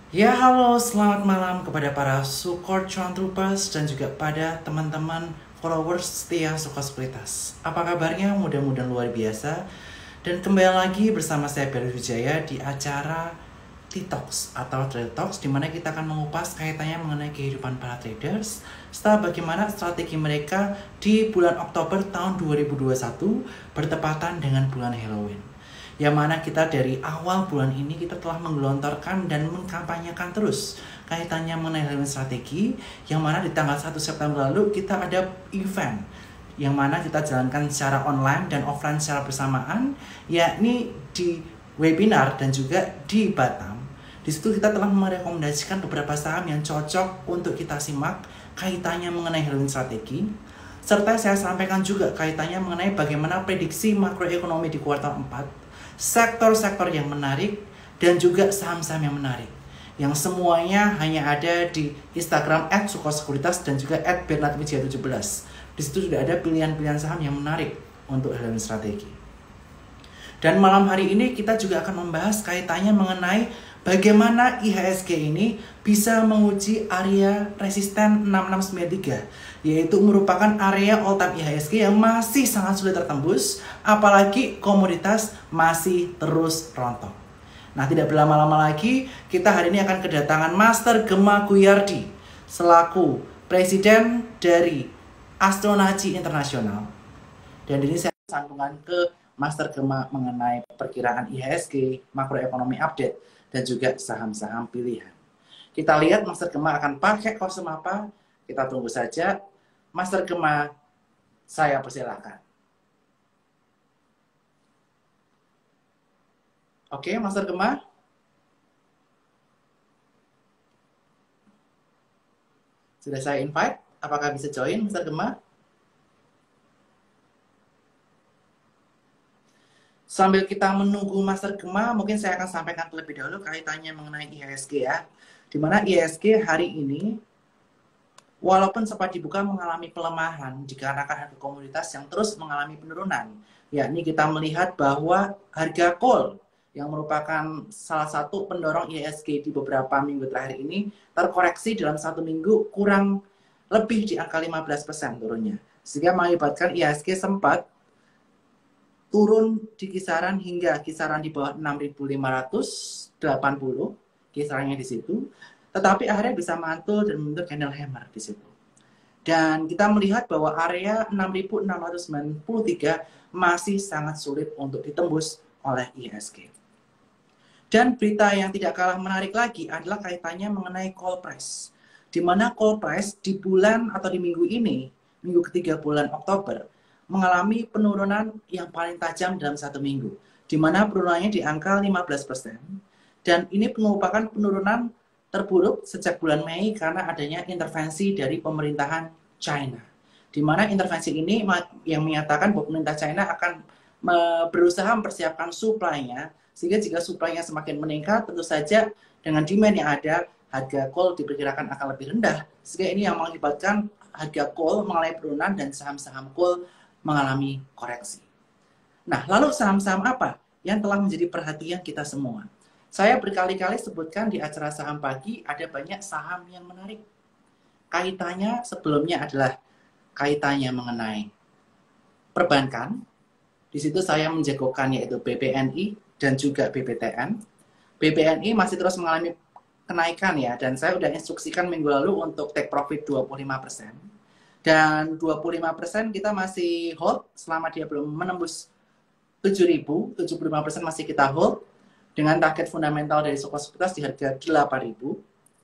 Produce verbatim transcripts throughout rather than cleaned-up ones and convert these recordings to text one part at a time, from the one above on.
Ya halo, selamat malam kepada para support Cuan Troopers dan juga pada teman-teman followers setia Suka Sekuritas. Apa kabarnya? Mudah-mudahan luar biasa. Dan kembali lagi bersama saya Ferry Wijaya di acara T-Talks atau Trade Talks, di mana kita akan mengupas kaitannya mengenai kehidupan para traders setelah bagaimana strategi mereka di bulan Oktober tahun dua ribu dua puluh satu bertepatan dengan bulan Halloween. Yang mana kita dari awal bulan ini kita telah menggelontorkan dan mengkampanyekan terus kaitannya mengenai Halloween strategi, yang mana di tanggal satu September lalu kita ada event yang mana kita jalankan secara online dan offline secara bersamaan, yakni di webinar dan juga di Batam. Di situ kita telah merekomendasikan beberapa saham yang cocok untuk kita simak kaitannya mengenai Halloween strategi. Serta saya sampaikan juga kaitannya mengenai bagaimana prediksi makroekonomi di kuartal empat, sektor-sektor yang menarik, dan juga saham-saham yang menarik. Yang semuanya hanya ada di Instagram at suka sekuritas dan juga at bernard wijaya tujuh belas. Di situ sudah ada pilihan-pilihan saham yang menarik untuk Halloween strategi. Dan malam hari ini kita juga akan membahas kaitannya mengenai bagaimana I H S G ini bisa menguji area resisten enam enam sembilan tiga, yaitu merupakan area all time I H S G yang masih sangat sulit tertembus, apalagi komoditas masih terus rontok. Nah, tidak berlama-lama lagi, kita hari ini akan kedatangan Master Gema Guyardi selaku Presiden dari Astronaci Internasional. Dan ini saya sambungan ke Master Gema mengenai perkiraan I H S G, makroekonomi update, dan juga saham-saham pilihan. Kita lihat Master Gema akan pakai kostum apa, kita tunggu saja. Master Gema, saya persilahkan. Oke, Master Gema. Sudah saya invite, apakah bisa join Master Gema? Sambil kita menunggu Master Gema, mungkin saya akan sampaikan terlebih dahulu kaitannya mengenai I H S G ya. Dimana I H S G hari ini, walaupun sempat dibuka mengalami pelemahan dikarenakan harga komoditas yang terus mengalami penurunan. Yakni kita melihat bahwa harga coal yang merupakan salah satu pendorong I H S G di beberapa minggu terakhir ini terkoreksi dalam satu minggu kurang lebih di angka lima belas persen turunnya. Sehingga mengakibatkan I H S G sempat turun di kisaran hingga kisaran di bawah enam ribu lima ratus delapan puluh, kisarannya di situ. Tetapi akhirnya bisa mantul dan membentuk candle hammer di situ. Dan kita melihat bahwa area enam ribu enam ratus sembilan puluh tiga masih sangat sulit untuk ditembus oleh I H S G. Dan berita yang tidak kalah menarik lagi adalah kaitannya mengenai coal price. Di mana coal price di bulan atau di minggu ini, minggu ketiga bulan Oktober, mengalami penurunan yang paling tajam dalam satu minggu, di mana penurunannya di angka lima belas persen. Dan ini merupakan penurunan terburuk sejak bulan Mei karena adanya intervensi dari pemerintahan China. Di mana intervensi ini yang menyatakan bahwa pemerintah China akan berusaha mempersiapkan supply-nya, sehingga jika supply-nya semakin meningkat, tentu saja dengan demand yang ada, harga coal diperkirakan akan lebih rendah. Sehingga ini yang mengakibatkan harga coal mengalami penurunan dan saham-saham coal mengalami koreksi. Nah, lalu saham-saham apa yang telah menjadi perhatian kita semua? Saya berkali-kali sebutkan di acara saham pagi, ada banyak saham yang menarik. Kaitannya sebelumnya adalah kaitannya mengenai perbankan. Di situ saya menjagokan yaitu B P N I dan juga B B T N. B B N I masih terus mengalami kenaikan ya, dan saya sudah instruksikan minggu lalu untuk take profit dua puluh lima persen. Dan dua puluh lima persen kita masih hold selama dia belum menembus tujuh ribu, tujuh puluh lima persen masih kita hold dengan target fundamental dari Suka Sekuritas di harga delapan ribu.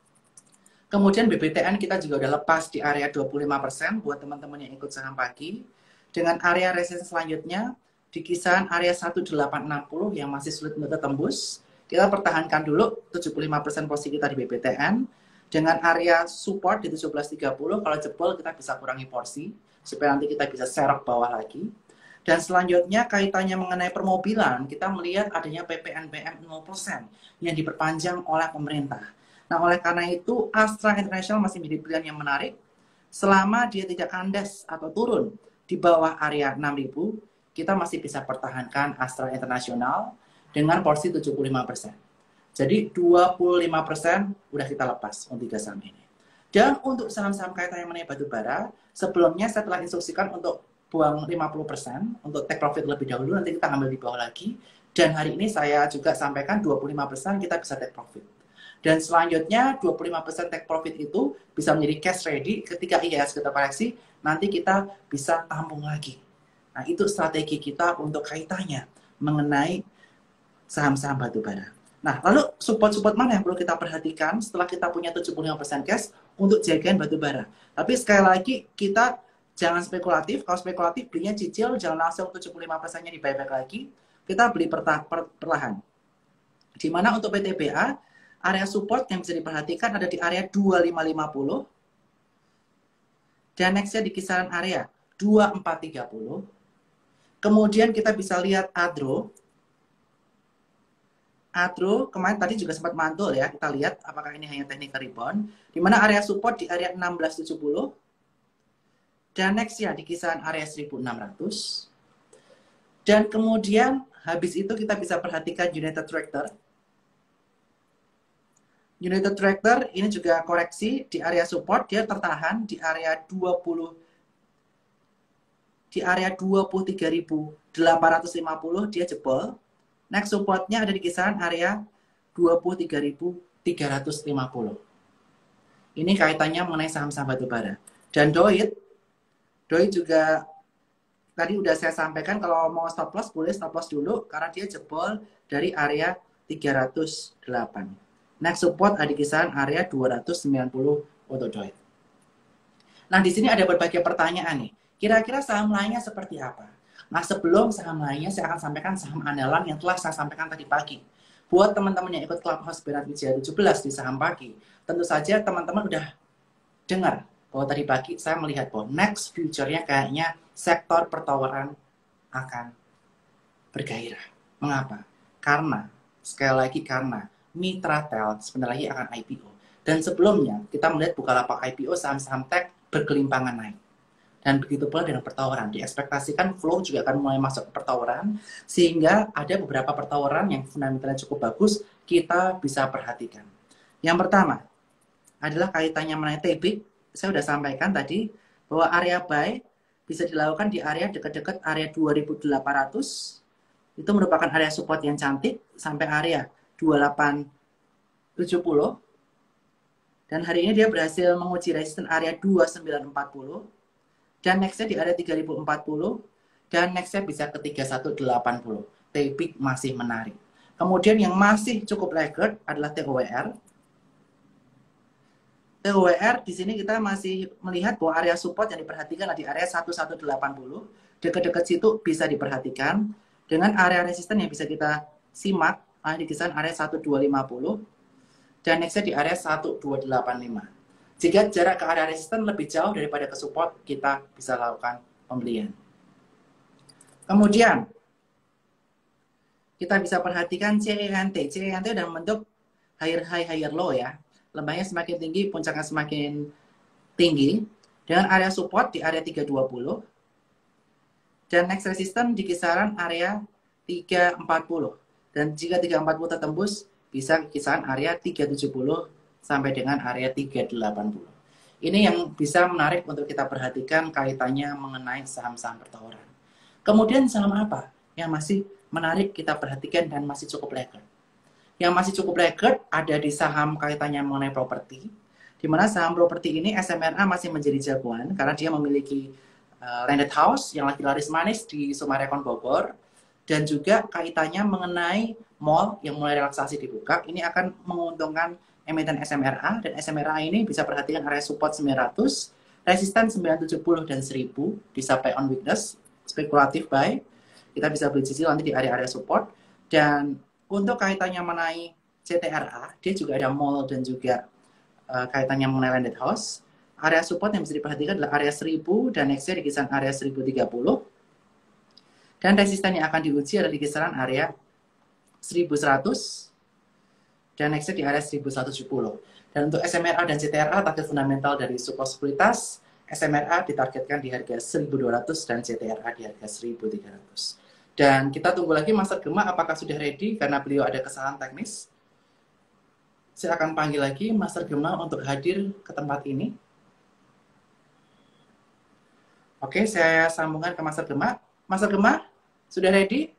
Kemudian B B T N kita juga udah lepas di area dua puluh lima persen buat teman-teman yang ikut saham pagi. Dengan area resistance selanjutnya di kisaran area seribu delapan ratus enam puluh yang masih sulit untuk tembus. Kita pertahankan dulu tujuh puluh lima persen posisi kita di B B T N. Dengan area support di tujuh belas tiga puluh, kalau jebol kita bisa kurangi porsi, supaya nanti kita bisa serok bawah lagi. Dan selanjutnya kaitannya mengenai permobilan, kita melihat adanya P P N B M nol persen yang diperpanjang oleh pemerintah. Nah, oleh karena itu, Astra International masih menjadi pilihan yang menarik. Selama dia tidak kandas atau turun di bawah area enam ribu, kita masih bisa pertahankan Astra International dengan porsi tujuh puluh lima persen. Jadi dua puluh lima persen udah kita lepas untuk tiga saham ini. Dan untuk saham-saham kaitannya mengenai batu bara, sebelumnya saya telah instruksikan untuk buang lima puluh persen untuk take profit lebih dahulu, nanti kita ambil di bawah lagi. Dan hari ini saya juga sampaikan dua puluh lima persen kita bisa take profit. Dan selanjutnya dua puluh lima persen take profit itu bisa menjadi cash ready ketika I H S G terkoreksi, nanti kita bisa tampung lagi. Nah, itu strategi kita untuk kaitannya mengenai saham-saham batu bara. Nah, lalu support-support mana yang perlu kita perhatikan setelah kita punya tujuh puluh lima persen cash untuk jagain batu bara. Tapi sekali lagi, kita jangan spekulatif. Kalau spekulatif, belinya cicil, jangan langsung tujuh puluh lima persen-nya di buyback lagi. Kita beli perlahan. Di mana untuk P T B A, area support yang bisa diperhatikan ada di area dua puluh lima lima puluh. Dan next-nya di kisaran area dua puluh empat tiga puluh. Kemudian kita bisa lihat Adro. Adro kemarin tadi juga sempat mantul ya, kita lihat apakah ini hanya technical rebound, di mana area support di area enam belas tujuh puluh, dan next ya di kisaran area seribu enam ratus, dan kemudian habis itu kita bisa perhatikan United Tractor. United Tractor ini juga koreksi di area support, dia tertahan di area dua puluh, di area dua puluh tiga ribu delapan ratus lima puluh, dia jebol. Next supportnya ada di kisaran area dua puluh tiga ribu tiga ratus lima puluh. Ini kaitannya mengenai saham-saham batu bara. Dan Doit, Doit juga tadi udah saya sampaikan kalau mau stop loss boleh stop loss dulu karena dia jebol dari area tiga ratus delapan. Next support ada di kisaran area dua ratus sembilan puluh untuk Doit. Nah, di sini ada berbagai pertanyaan nih. Kira-kira saham lainnya seperti apa? Nah, sebelum saham lainnya, saya akan sampaikan saham andalan yang telah saya sampaikan tadi pagi. Buat teman-teman yang ikut Clubhouse Bernard Wijaya tujuh belas di saham pagi, tentu saja teman-teman udah dengar bahwa tadi pagi saya melihat bahwa next future-nya kayaknya sektor pertawaran akan bergairah. Mengapa? Karena, sekali lagi karena Mitratel sebentar lagi akan I P O. Dan sebelumnya, kita melihat Bukalapak I P O saham-saham tech berkelimpangan naik. Dan begitu pula dengan pertawaran. Diekspektasikan flow juga akan mulai masuk ke pertawaran, sehingga ada beberapa pertawaran yang fundamentalnya cukup bagus, kita bisa perhatikan. Yang pertama, adalah kaitannya mengenai T B. Saya sudah sampaikan tadi, bahwa area buy bisa dilakukan di area dekat-dekat area dua ribu delapan ratus. Itu merupakan area support yang cantik, sampai area dua puluh delapan tujuh puluh. Dan hari ini dia berhasil menguji resisten area dua puluh sembilan empat puluh. Dan next-nya di area tiga ribu empat puluh, dan next-nya bisa ke tiga ribu seratus delapan puluh. T P masih menarik. Kemudian yang masih cukup laggard adalah T O W R. T O W R di sini kita masih melihat bahwa area support yang diperhatikan adalah di area seribu seratus delapan puluh. Dekat-dekat situ bisa diperhatikan. Dengan area resisten yang bisa kita simak, ada di kisaran area seribu dua ratus lima puluh. Dan next-nya di area seribu dua ratus delapan puluh lima. Jika jarak ke area resisten lebih jauh daripada ke support, kita bisa lakukan pembelian. Kemudian, kita bisa perhatikan C E N T. C E N T sudah membentuk higher high, higher low ya. Lembahnya semakin tinggi, puncaknya semakin tinggi. Dengan area support di area tiga ratus dua puluh. Dan next resistance di kisaran area tiga ratus empat puluh. Dan jika tiga ratus empat puluh tertembus, bisa kisaran area tiga ratus tujuh puluh sampai dengan area tiga ratus delapan puluh. Ini yang bisa menarik untuk kita perhatikan kaitannya mengenai saham-saham pertawaran. Kemudian saham apa yang masih menarik kita perhatikan dan masih cukup laggard? Yang masih cukup laggard ada di saham kaitannya mengenai properti, di mana saham properti ini S M R A masih menjadi jagoan karena dia memiliki uh, landed house yang lagi laris manis di Sumarekon Bogor, dan juga kaitannya mengenai mall yang mulai relaksasi dibuka. Ini akan menguntungkan emiten S M R A, dan S M R A ini bisa perhatikan area support sembilan ratus, resisten sembilan ratus tujuh puluh dan seribu, disampai on weakness, spekulatif buy. Kita bisa beli cicil nanti di area-area support. Dan untuk kaitannya mengenai C T R A, dia juga ada mall dan juga uh, kaitannya mengenai landed house. Area support yang bisa diperhatikan adalah area seribu, dan next-nya di kisaran area seribu tiga puluh. Dan resisten yang akan diuji adalah di kisaran area seribu seratus. Dan next-nya di area seribu seratus tujuh puluh. Dan untuk S M R A dan C T R A, target fundamental dari support sekuritas, S M R A ditargetkan di harga seribu dua ratus dan C T R A di harga seribu tiga ratus. Dan kita tunggu lagi Master Gema apakah sudah ready, karena beliau ada kesalahan teknis. Saya akan panggil lagi Master Gema untuk hadir ke tempat ini. Oke, saya sambungkan ke Master Gema. Master Gema, sudah ready?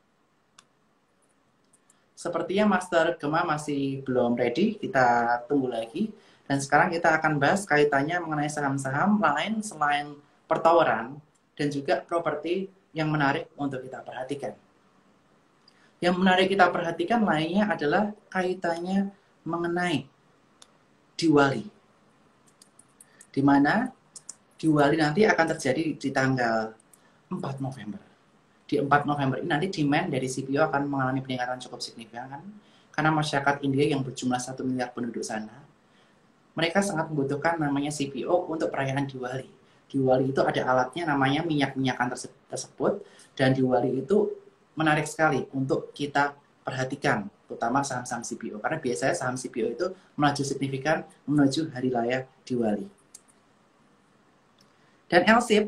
Sepertinya Master Gema masih belum ready, kita tunggu lagi. Dan sekarang kita akan bahas kaitannya mengenai saham-saham lain selain pertawaran dan juga properti yang menarik untuk kita perhatikan. Yang menarik kita perhatikan lainnya adalah kaitannya mengenai Diwali. Di mana Diwali nanti akan terjadi di tanggal empat November. Di empat November ini nanti demand dari C P O akan mengalami peningkatan cukup signifikan karena masyarakat India yang berjumlah satu miliar penduduk sana, mereka sangat membutuhkan namanya C P O untuk perayaan Diwali. Diwali itu ada alatnya namanya minyak-minyakan tersebut, dan Diwali itu menarik sekali untuk kita perhatikan, terutama saham-saham C P O, karena biasanya saham C P O itu melaju signifikan menuju hari raya Diwali. Dan L S I P,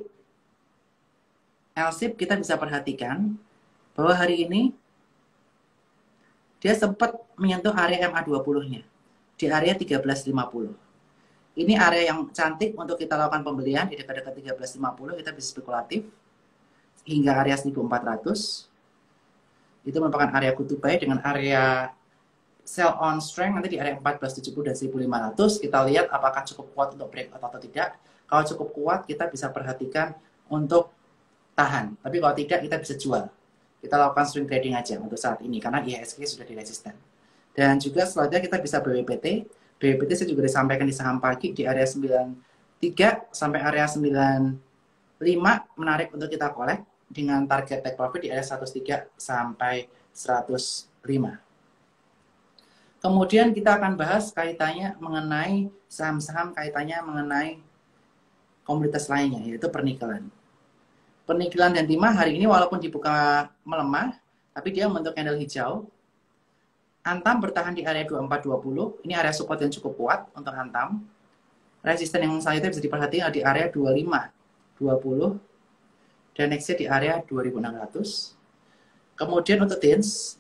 L S I P kita bisa perhatikan bahwa hari ini dia sempat menyentuh area M A dua puluh-nya di area tiga belas lima puluh. Ini area yang cantik untuk kita lakukan pembelian di dekat-dekat tiga belas lima puluh, kita bisa spekulatif hingga area seribu empat ratus. Itu merupakan area good to buy dengan area sell on strength nanti di area empat belas tujuh puluh dan seribu lima ratus. Kita lihat apakah cukup kuat untuk breakout atau tidak. Kalau cukup kuat, kita bisa perhatikan untuk tahan. Tapi kalau tidak, kita bisa jual. Kita lakukan swing trading aja untuk saat ini, karena I H S G sudah di resisten. Dan juga selanjutnya kita bisa B W P T. B W P T saya juga disampaikan di saham pagi di area sembilan puluh tiga sampai area sembilan puluh lima. Menarik untuk kita collect dengan target take profit di area seratus tiga sampai seratus lima. Kemudian kita akan bahas kaitannya mengenai saham-saham kaitannya mengenai komoditas lainnya, yaitu pernikelan. Pernikelan dan timah hari ini walaupun dibuka melemah, tapi dia membentuk candle hijau. Antam bertahan di area dua puluh empat dua puluh, ini area support yang cukup kuat untuk Antam. Resisten yang selanjutnya bisa diperhatikan di area dua puluh lima dua puluh, dan nextnya di area dua ribu enam ratus. Kemudian untuk T I N S,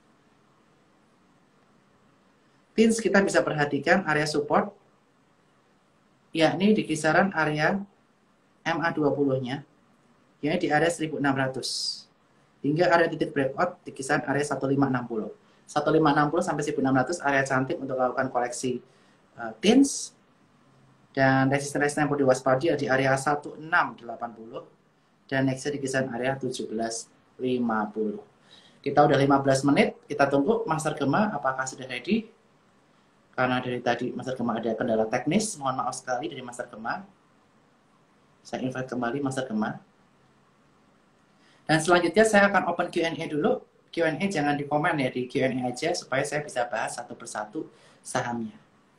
T I N S kita bisa perhatikan area support, yakni di kisaran area M A dua puluh-nya, yakni di area seribu enam ratus. Hingga area titik breakout di kisaran area seribu lima ratus enam puluh. seribu lima ratus enam puluh sampai seribu enam ratus area cantik untuk melakukan koleksi uh, T I N S. Dan resisten-resisten yang perlu diwaspadai di area seribu enam ratus delapan puluh. Dan nextnya di kisaran area tujuh belas lima puluh. Kita udah lima belas menit, kita tunggu Master Gema apakah sudah ready. Karena dari tadi Master Gema ada kendala teknis, mohon maaf sekali dari Master Gema. Saya invite kembali Master Gema. Dan selanjutnya saya akan open Q and A dulu. Q and A jangan di komen ya, di Q and A aja supaya saya bisa bahas satu persatu sahamnya.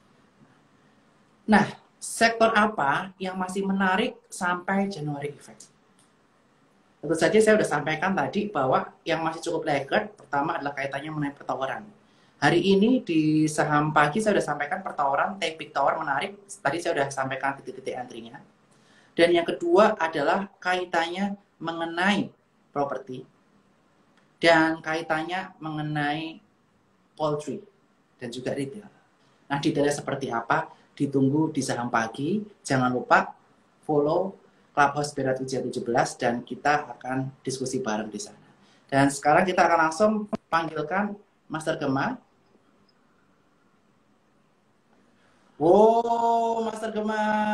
Nah, sektor apa yang masih menarik sampai January effect? Tentu saja saya sudah sampaikan tadi bahwa yang masih cukup laggard pertama adalah kaitannya mengenai pertawaran. Hari ini di saham pagi saya sudah sampaikan pertawaran, take big tower menarik. Tadi saya sudah sampaikan titik-titik entry-nya. Dan yang kedua adalah kaitannya mengenai properti dan kaitannya mengenai poultry dan juga retail. Nah, detailnya seperti apa? Ditunggu di saham pagi. Jangan lupa follow Clubhouse Berat Ujian tujuh belas dan kita akan diskusi bareng di sana. Dan sekarang kita akan langsung panggilkan Master Gema. Wow, Master Gema.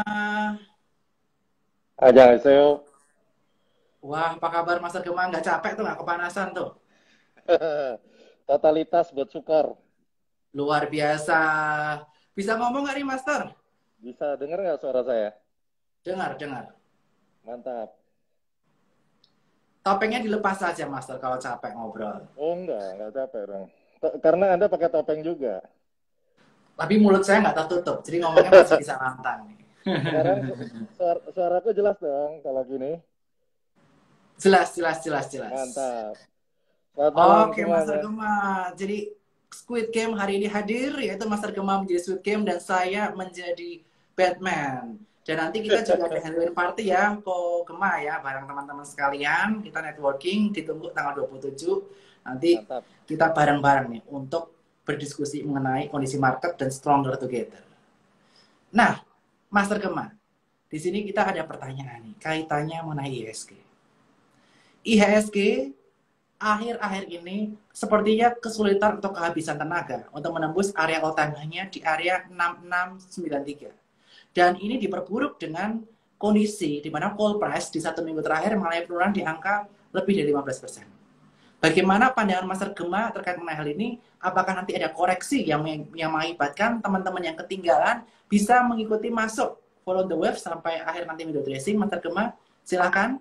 Aja, saya. Wah, apa kabar Master Gema? Nggak capek tuh, nggak kepanasan tuh? Totalitas buat sukar. Luar biasa. Bisa ngomong nggak nih, Master? Bisa dengar nggak suara saya? Dengar, dengar. Mantap. Topengnya dilepas saja, Master, kalau capek ngobrol. Oh, enggak, enggak capek dong. Karena Anda pakai topeng juga. Tapi mulut saya nggak tertutup, jadi ngomongnya masih bisa lantang nih. Sekarang suara, suaraku jelas dong kalau gini. Jelas, jelas, jelas, jelas. Mantap. Oke, Master Gema. Jadi Squid Game hari ini hadir, yaitu Master Gema menjadi Squid Game dan saya menjadi Batman. Dan nanti kita juga ada Halloween party ya, Ko Gema ya, bareng teman-teman sekalian. Kita networking, ditunggu tanggal dua puluh tujuh. Nanti Mantap. Kita bareng-bareng nih untuk berdiskusi mengenai kondisi market dan stronger together. Nah, Master Gema, di sini kita ada pertanyaan nih, kaitannya mengenai I H S G. I H S G akhir-akhir ini sepertinya kesulitan atau kehabisan tenaga untuk menembus area all time high-nya di area enam enam sembilan tiga. Dan ini diperburuk dengan kondisi di mana coal price di satu minggu terakhir mengalami penurunan di angka lebih dari lima belas persen. Bagaimana pandangan Master Gema terkait mengenai hal ini? Apakah nanti ada koreksi yang yang mengakibatkan teman-teman yang ketinggalan bisa mengikuti masuk follow the wave sampai akhir nanti window dressing? Master Gema, silakan.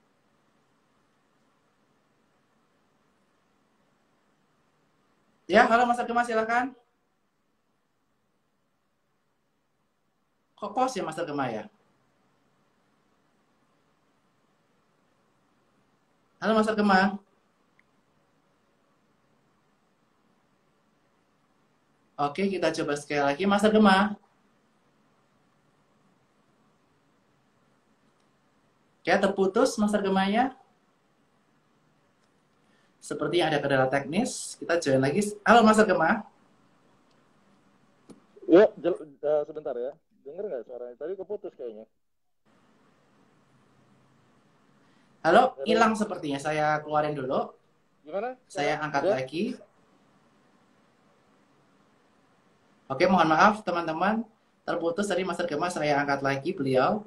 Ya, halo Master Gema, silakan. Kok pause ya Master Gema ya? Halo Master Gema. Oke, kita coba sekali lagi Master Gema. Ya, terputus Master Gemanya. Seperti ada kendala teknis. Kita join lagi. Halo Master Gema. Ya, uh, sebentar ya. Dengar nggak suaranya? Tadi keputus kayaknya. Halo, hilang sepertinya. Saya keluarin dulu. Gimana? Saya angkat Udah? lagi. Oke, mohon maaf teman-teman. Terputus tadi Master Gema, saya angkat lagi beliau.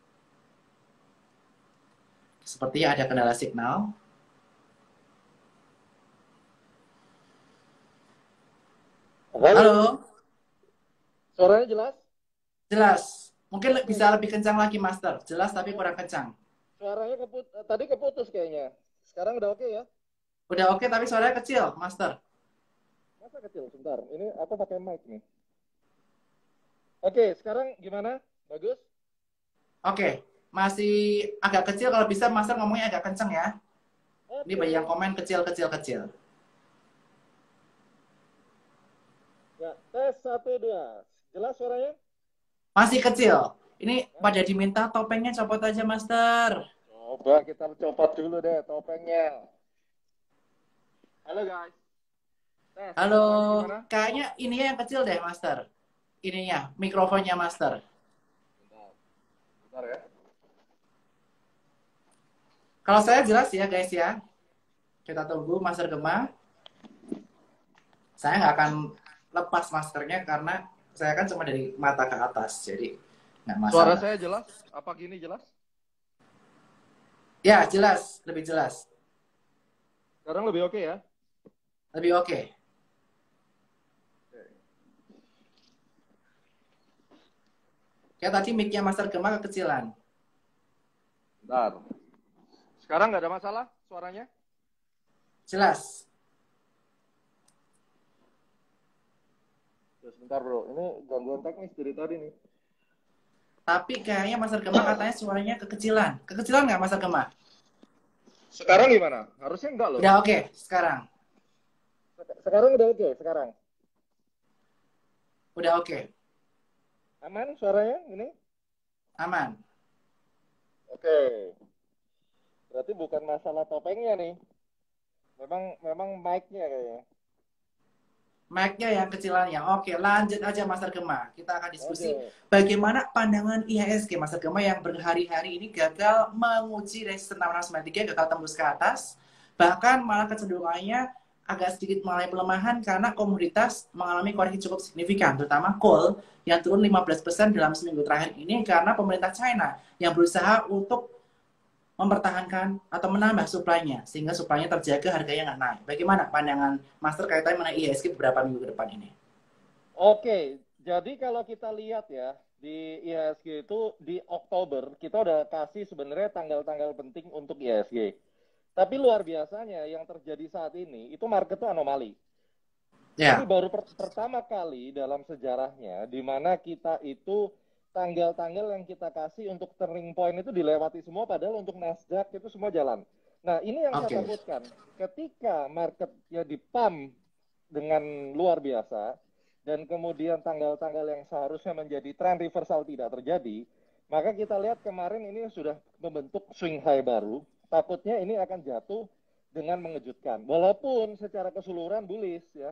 Sepertinya ada kendala signal. Halo. Halo. Suaranya jelas? Jelas. Mungkin bisa lebih kencang lagi, Master. Jelas tapi kurang kencang. Suaranya keput tadi keputus kayaknya. Sekarang udah oke ya? Udah oke, tapi suaranya kecil, Master. Masa kecil? Sebentar. Ini aku pakai mic nih. Oke, sekarang gimana? Bagus? Oke. Masih agak kecil, kalau bisa Master ngomongnya agak kencang ya. Oke. Ini banyak yang komen kecil-kecil-kecil. Ya, tes satu dua. Jelas suaranya? Masih kecil. Ini pada diminta topengnya copot aja, Master. Coba kita copot dulu deh topengnya. Halo guys. Tes, Halo. Kayaknya ininya yang kecil deh, Master. Ininya, mikrofonnya, Master. Bentar. Bentar ya. Kalau saya jelas ya, guys ya. Kita tunggu Master Gema. Saya nggak akan lepas maskernya karena saya kan cuma dari mata ke atas, jadi nggak masalah. Suara saya jelas? Apa gini jelas? Ya, jelas. Lebih jelas. Sekarang lebih oke ya? Lebih oke. Ya, tadi mic-nya Master Gema kekecilan. Bentar. Sekarang nggak ada masalah suaranya? Jelas. Ya, sebentar bro, ini gangguan teknis dari tadi nih. Tapi kayaknya Master Gema katanya suaranya kekecilan. Kekecilan nggak Master Gema? Sekarang gimana? Harusnya enggak loh. Udah oke, okay, sekarang. Sekarang udah oke, okay, sekarang. Udah oke. Okay. Aman suaranya ini? Aman. Oke. Okay. Berarti bukan masalah topengnya nih. Memang memang mic-nya kayaknya. Mic-nya yang kecilannya. Oke, lanjut aja Master Gema. Kita akan diskusi okay. Bagaimana pandangan I H S G Master Gema yang berhari-hari ini gagal menguji resisten enam enam sembilan tiga, gagal tembus ke atas. Bahkan malah kecenderungannya agak sedikit mengalami pelemahan karena komoditas mengalami koreksi cukup signifikan, terutama coal yang turun lima belas persen dalam seminggu terakhir ini karena pemerintah China yang berusaha untuk mempertahankan atau menambah suplainya sehingga suplainya terjaga, harganya nggak naik. Bagaimana pandangan Master kaitannya mengenai I H S G beberapa minggu ke depan ini? Oke, jadi kalau kita lihat ya di I H S G itu di Oktober kita udah kasih sebenarnya tanggal-tanggal penting untuk I H S G. Tapi luar biasanya yang terjadi saat ini itu market itu anomali. Yeah. Ini baru per pertama kali dalam sejarahnya di mana kita itu tanggal-tanggal yang kita kasih untuk turning point itu dilewati semua, padahal untuk Nasdaq itu semua jalan. Nah, ini yang okay. saya takutkan. Ketika market ya dipump dengan luar biasa, dan kemudian tanggal-tanggal yang seharusnya menjadi trend reversal tidak terjadi, maka kita lihat kemarin ini sudah membentuk swing high baru, takutnya ini akan jatuh dengan mengejutkan. Walaupun secara keseluruhan bullish ya,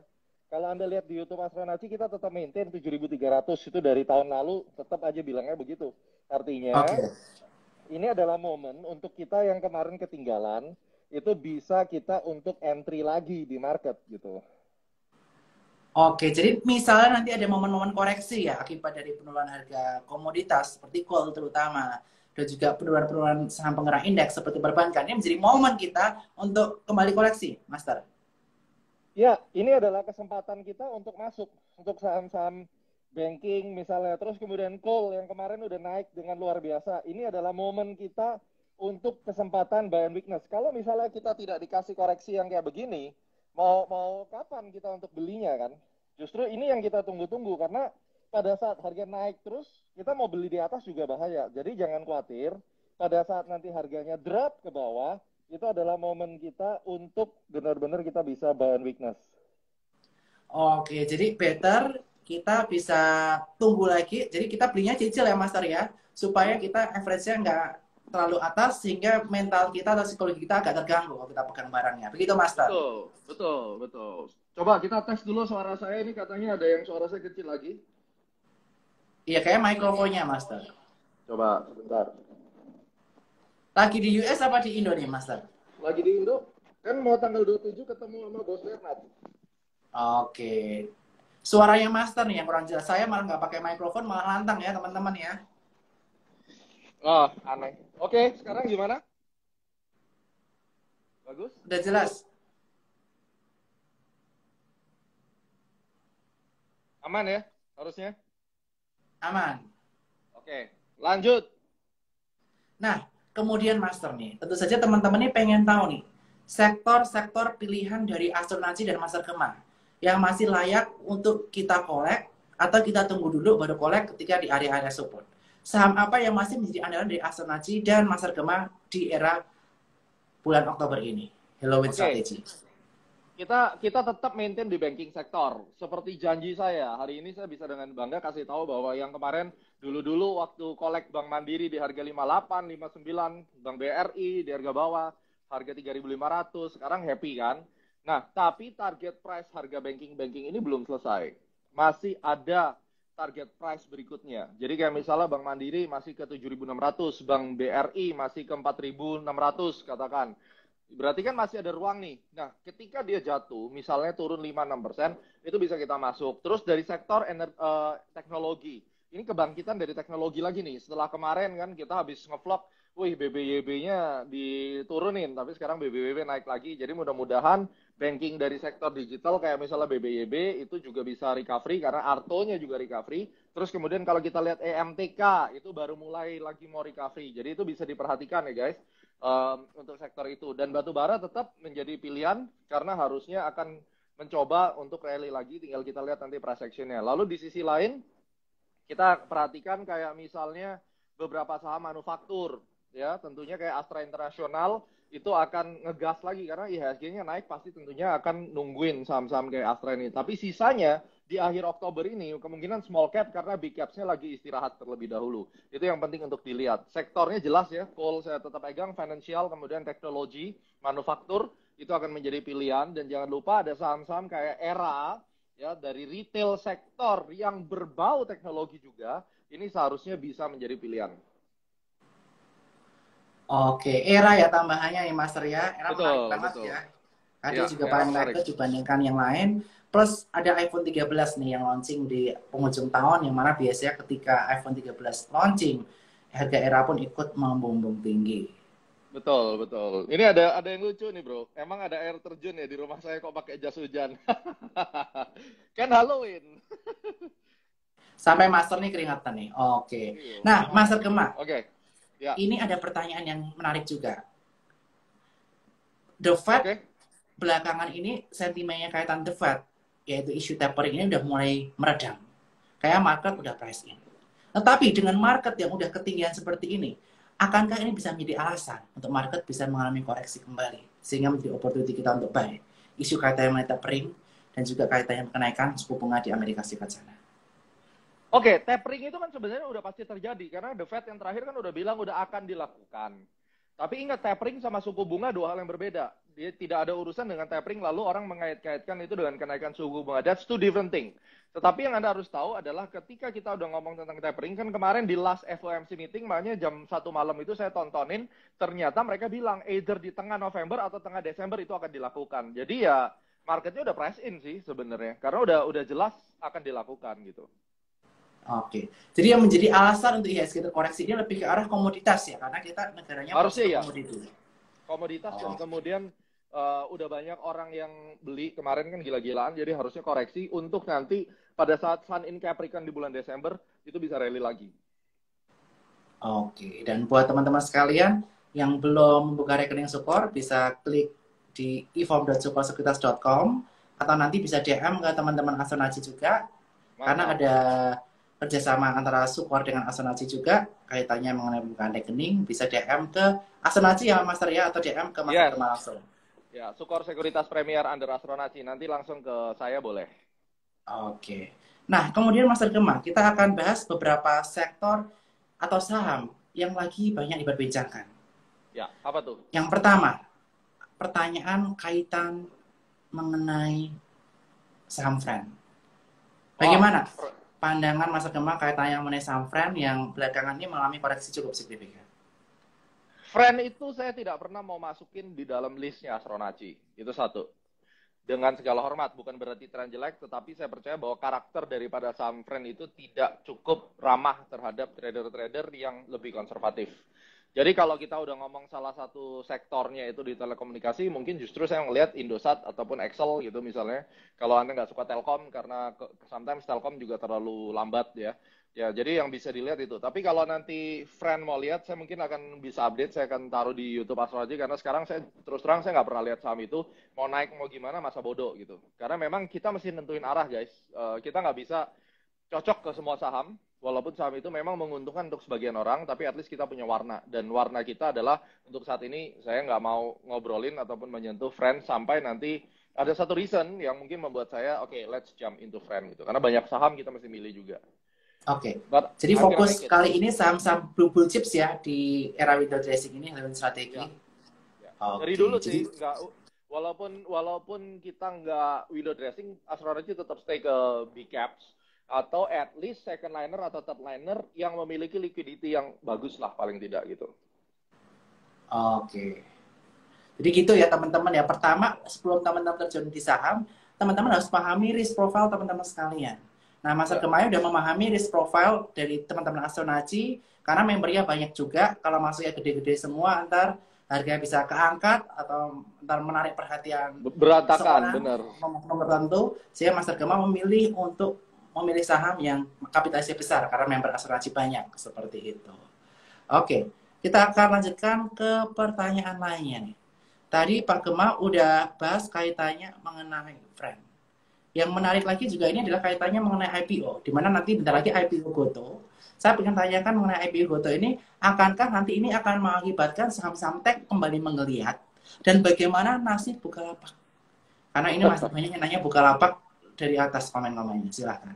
Kalau Anda lihat di YouTube Astronaci, kita tetap maintain tujuh ribu tiga ratus itu dari tahun lalu, tetap aja bilangnya begitu. Oke. Artinya, ini adalah momen untuk kita yang kemarin ketinggalan, itu bisa kita untuk entry lagi di market gitu. Oke, jadi misalnya nanti ada momen-momen koreksi ya akibat dari penurunan harga komoditas seperti coal terutama dan juga penurunan-penurunan saham penggerak indeks seperti perbankan. Ini menjadi momen kita untuk kembali koleksi, Master. Ya, ini adalah kesempatan kita untuk masuk untuk saham-saham banking misalnya. Terus kemudian coal yang kemarin udah naik dengan luar biasa. Ini adalah momen kita untuk kesempatan buy and weakness. Kalau misalnya kita tidak dikasih koreksi yang kayak begini, mau mau kapan kita untuk belinya kan? Justru ini yang kita tunggu-tunggu karena pada saat harga naik terus, kita mau beli di atas juga bahaya. Jadi jangan khawatir, pada saat nanti harganya drop ke bawah, itu adalah momen kita untuk benar-benar kita bisa buy and weakness. Oke, jadi better kita bisa tunggu lagi. Jadi kita belinya cicil ya, Master ya, supaya kita average-nya nggak terlalu atas sehingga mental kita atau psikologi kita agak terganggu kalau kita pegang barangnya. Begitu, Master? Betul, betul, betul. Coba kita tes dulu suara saya ini, katanya ada yang suara saya kecil lagi. Iya, kayak mikrofonnya, Master. Coba sebentar. Lagi di U S apa di Indo nih, Master? Lagi di Indo, kan mau tanggal dua puluh tujuh ketemu sama Bos Bernard. Oke. Suaranya Master nih yang kurang jelas. Saya malah nggak pakai mikrofon, malah lantang ya, teman-teman ya. Oh, aneh. Oke, sekarang gimana? Bagus? Udah jelas? Aman ya, harusnya? Aman. Oke, lanjut. Nah, kemudian Master nih, tentu saja teman-teman ini pengen tahu nih, sektor-sektor pilihan dari asuransi dan Master Kema yang masih layak untuk kita kolek atau kita tunggu dulu baru kolek ketika di area-area support. Saham apa yang masih menjadi andalan dari asuransi dan Master Kema di era bulan Oktober ini? Halloween Oke. Strategy. Kita kita tetap maintain di banking sektor. Seperti janji saya, hari ini saya bisa dengan bangga kasih tahu bahwa yang kemarin dulu-dulu waktu kolek Bank Mandiri di harga lima puluh delapan, lima puluh sembilan, Bank B R I di harga bawah, harga tiga ribu lima ratus, sekarang happy kan? Nah, tapi target price harga banking-banking ini belum selesai. Masih ada target price berikutnya. Jadi kayak misalnya Bank Mandiri masih ke tujuh ribu enam ratus, Bank B R I masih ke empat ribu enam ratus katakan. Berarti kan masih ada ruang nih. Nah, ketika dia jatuh, misalnya turun lima sampai enam persen, itu bisa kita masuk. Terus dari sektor ener- uh, teknologi. Ini kebangkitan dari teknologi lagi nih. Setelah kemarin kan kita habis ngevlog, wih B B Y B-nya diturunin, tapi sekarang B B Y B naik lagi. Jadi mudah-mudahan banking dari sektor digital kayak misalnya B B Y B itu juga bisa recovery karena Arto-nya juga recovery. Terus kemudian kalau kita lihat E M T K itu baru mulai lagi mau recovery. Jadi itu bisa diperhatikan ya guys. Um, untuk sektor itu, dan batubara tetap menjadi pilihan karena harusnya akan mencoba untuk rally lagi, tinggal kita lihat nanti price action-nya. Lalu di sisi lain kita perhatikan kayak misalnya beberapa saham manufaktur ya, tentunya kayak Astra International itu akan ngegas lagi karena I H S G-nya naik, pasti tentunya akan nungguin saham-saham kayak Astra ini. Tapi sisanya di akhir Oktober ini kemungkinan small cap karena big caps-nya lagi istirahat terlebih dahulu. Itu yang penting untuk dilihat. Sektornya jelas ya, coal saya tetap pegang, financial, kemudian teknologi, manufaktur, itu akan menjadi pilihan. Dan jangan lupa ada saham-saham kayak Era, ya dari retail sektor yang berbau teknologi juga, ini seharusnya bisa menjadi pilihan. Oke, Era ya tambahannya ya Master ya. Era Betul, menarik banget betul. ya. Tadi Ya, juga Era paling menarik. menarik dibandingkan yang lain. Plus ada iPhone tiga belas nih yang launching di penghujung tahun, yang mana biasanya ketika iPhone tiga belas launching, harga Era pun ikut membumbung tinggi. Betul, betul. Ini ada ada yang lucu nih, Bro. Emang ada air terjun ya di rumah saya kok pakai jas hujan. Kan Halloween. Sampai Master nih keringatan nih. Oke. Iya. Nah, Master Gema, Oke. Ya. ini ada pertanyaan yang menarik juga. The Fed Oke. belakangan ini sentimennya kaitan The Fed, yaitu isu tapering ini udah mulai meredam. Kayak market udah price in. Tetapi dengan market yang udah ketinggian seperti ini, akankah ini bisa menjadi alasan untuk market bisa mengalami koreksi kembali, sehingga menjadi opportunity kita untuk buy? Isu kaitan yang tapering dan juga kaitan yang kenaikan suku bunga di Amerika Serikat sana. Oke, tapering itu kan sebenarnya udah pasti terjadi karena The Fed yang terakhir kan udah bilang udah akan dilakukan. Tapi ingat, tapering sama suku bunga dua hal yang berbeda. Dia tidak ada urusan dengan tapering, lalu orang mengait-kaitkan itu dengan kenaikan suku bunga. That's two different thing. Tetapi yang Anda harus tahu adalah ketika kita udah ngomong tentang tapering, kan kemarin di last F O M C meeting, makanya jam satu malam itu saya tontonin, ternyata mereka bilang either di tengah November atau tengah Desember itu akan dilakukan. Jadi ya marketnya udah price in sih sebenarnya, karena udah udah jelas akan dilakukan gitu. Oke, jadi yang menjadi alasan untuk I H S G terkoreksi ini lebih ke arah komoditas ya, karena kita negaranya harusnya ya komoditas. Komoditas Oh. dan kemudian uh, udah banyak orang yang beli kemarin kan gila-gilaan, jadi harusnya koreksi untuk nanti pada saat Sun in Capricorn di bulan Desember itu bisa rally lagi. Oke, dan buat teman-teman sekalian yang belum membuka rekening Sukor bisa klik di e form dot sukor sekuritas dot com atau nanti bisa D M ke teman-teman Asuransi juga. Mantap. Karena ada kerjasama antara Sukor dengan asuransi juga kaitannya mengenai pembukaan rekening, bisa D M ke asuransi ya Master ya, atau D M ke Master yes. langsung. Ya, Sukor Sekuritas Premier under asuransi, nanti langsung ke saya boleh. Oke. Nah, kemudian Master Gema, kita akan bahas beberapa sektor atau saham yang lagi banyak diperbincangkan. Ya, apa tuh? Yang pertama, pertanyaan kaitan mengenai saham friend. Bagaimana? Oh. Pandangan Master Gema kaitannya mengenai saham Friend yang belakangan ini mengalami koreksi cukup signifikan. Friend itu saya tidak pernah mau masukin di dalam listnya Asuransi. Itu satu. Dengan segala hormat, bukan berarti tren jelek, tetapi saya percaya bahwa karakter daripada saham Friend itu tidak cukup ramah terhadap trader-trader yang lebih konservatif. Jadi kalau kita udah ngomong salah satu sektornya itu di telekomunikasi, mungkin justru saya melihat Indosat ataupun Excel gitu misalnya. Kalau Anda nggak suka Telkom, karena sometimes Telkom juga terlalu lambat ya. Ya, jadi yang bisa dilihat itu. Tapi kalau nanti friend mau lihat, saya mungkin akan bisa update, saya akan taruh di YouTube Asuransi, karena sekarang saya terus terang saya nggak pernah lihat saham itu, mau naik mau gimana masa bodoh gitu. Karena memang kita mesti nentuin arah guys. Uh, kita nggak bisa cocok ke semua saham. Walaupun saham itu memang menguntungkan untuk sebagian orang, tapi at least kita punya warna. Dan warna kita adalah, untuk saat ini, saya nggak mau ngobrolin ataupun menyentuh friend sampai nanti ada satu reason yang mungkin membuat saya, oke, okay, let's jump into friend gitu. Karena banyak saham kita mesti milih juga. Oke, okay. Jadi fokus kali ini saham-saham blue blue chips ya, di era window dressing ini, dengan strategi. Ya. Ya. Okay. Dari dulu jadi... sih, nggak, walaupun, walaupun kita nggak window dressing, asuransi tetap stay ke big caps. Atau at least second liner atau third liner yang memiliki liquidity yang bagus lah paling tidak gitu. Oke. Jadi gitu ya teman-teman ya. Pertama, sebelum teman-teman terjun di saham, teman-teman harus pahami risk profile teman-teman sekalian. Nah, Master ya. Kemarin udah memahami risk profile dari teman-teman asuransi, karena membernya banyak juga. Kalau masuknya gede-gede semua, ntar harga bisa keangkat atau ntar menarik perhatian berantakan, benar. Nomor tertentu, sehingga Master Gema memilih untuk memilih saham yang kapitalisasi besar karena member asuransi banyak, seperti itu. Oke, kita akan lanjutkan ke pertanyaan lainnya nih. Tadi Pak Gema udah bahas kaitannya mengenai friend. Yang menarik lagi juga ini adalah kaitannya mengenai I P O, di mana nanti bentar lagi I P O Gotoh. Saya ingin tanyakan mengenai I P O Gotoh ini, akankah nanti ini akan mengakibatkan saham-saham tech kembali menggeliat? Dan bagaimana nasib Bukalapak? Karena ini masih banyak yang nanya Bukalapak dari atas komen-komennya, silahkan.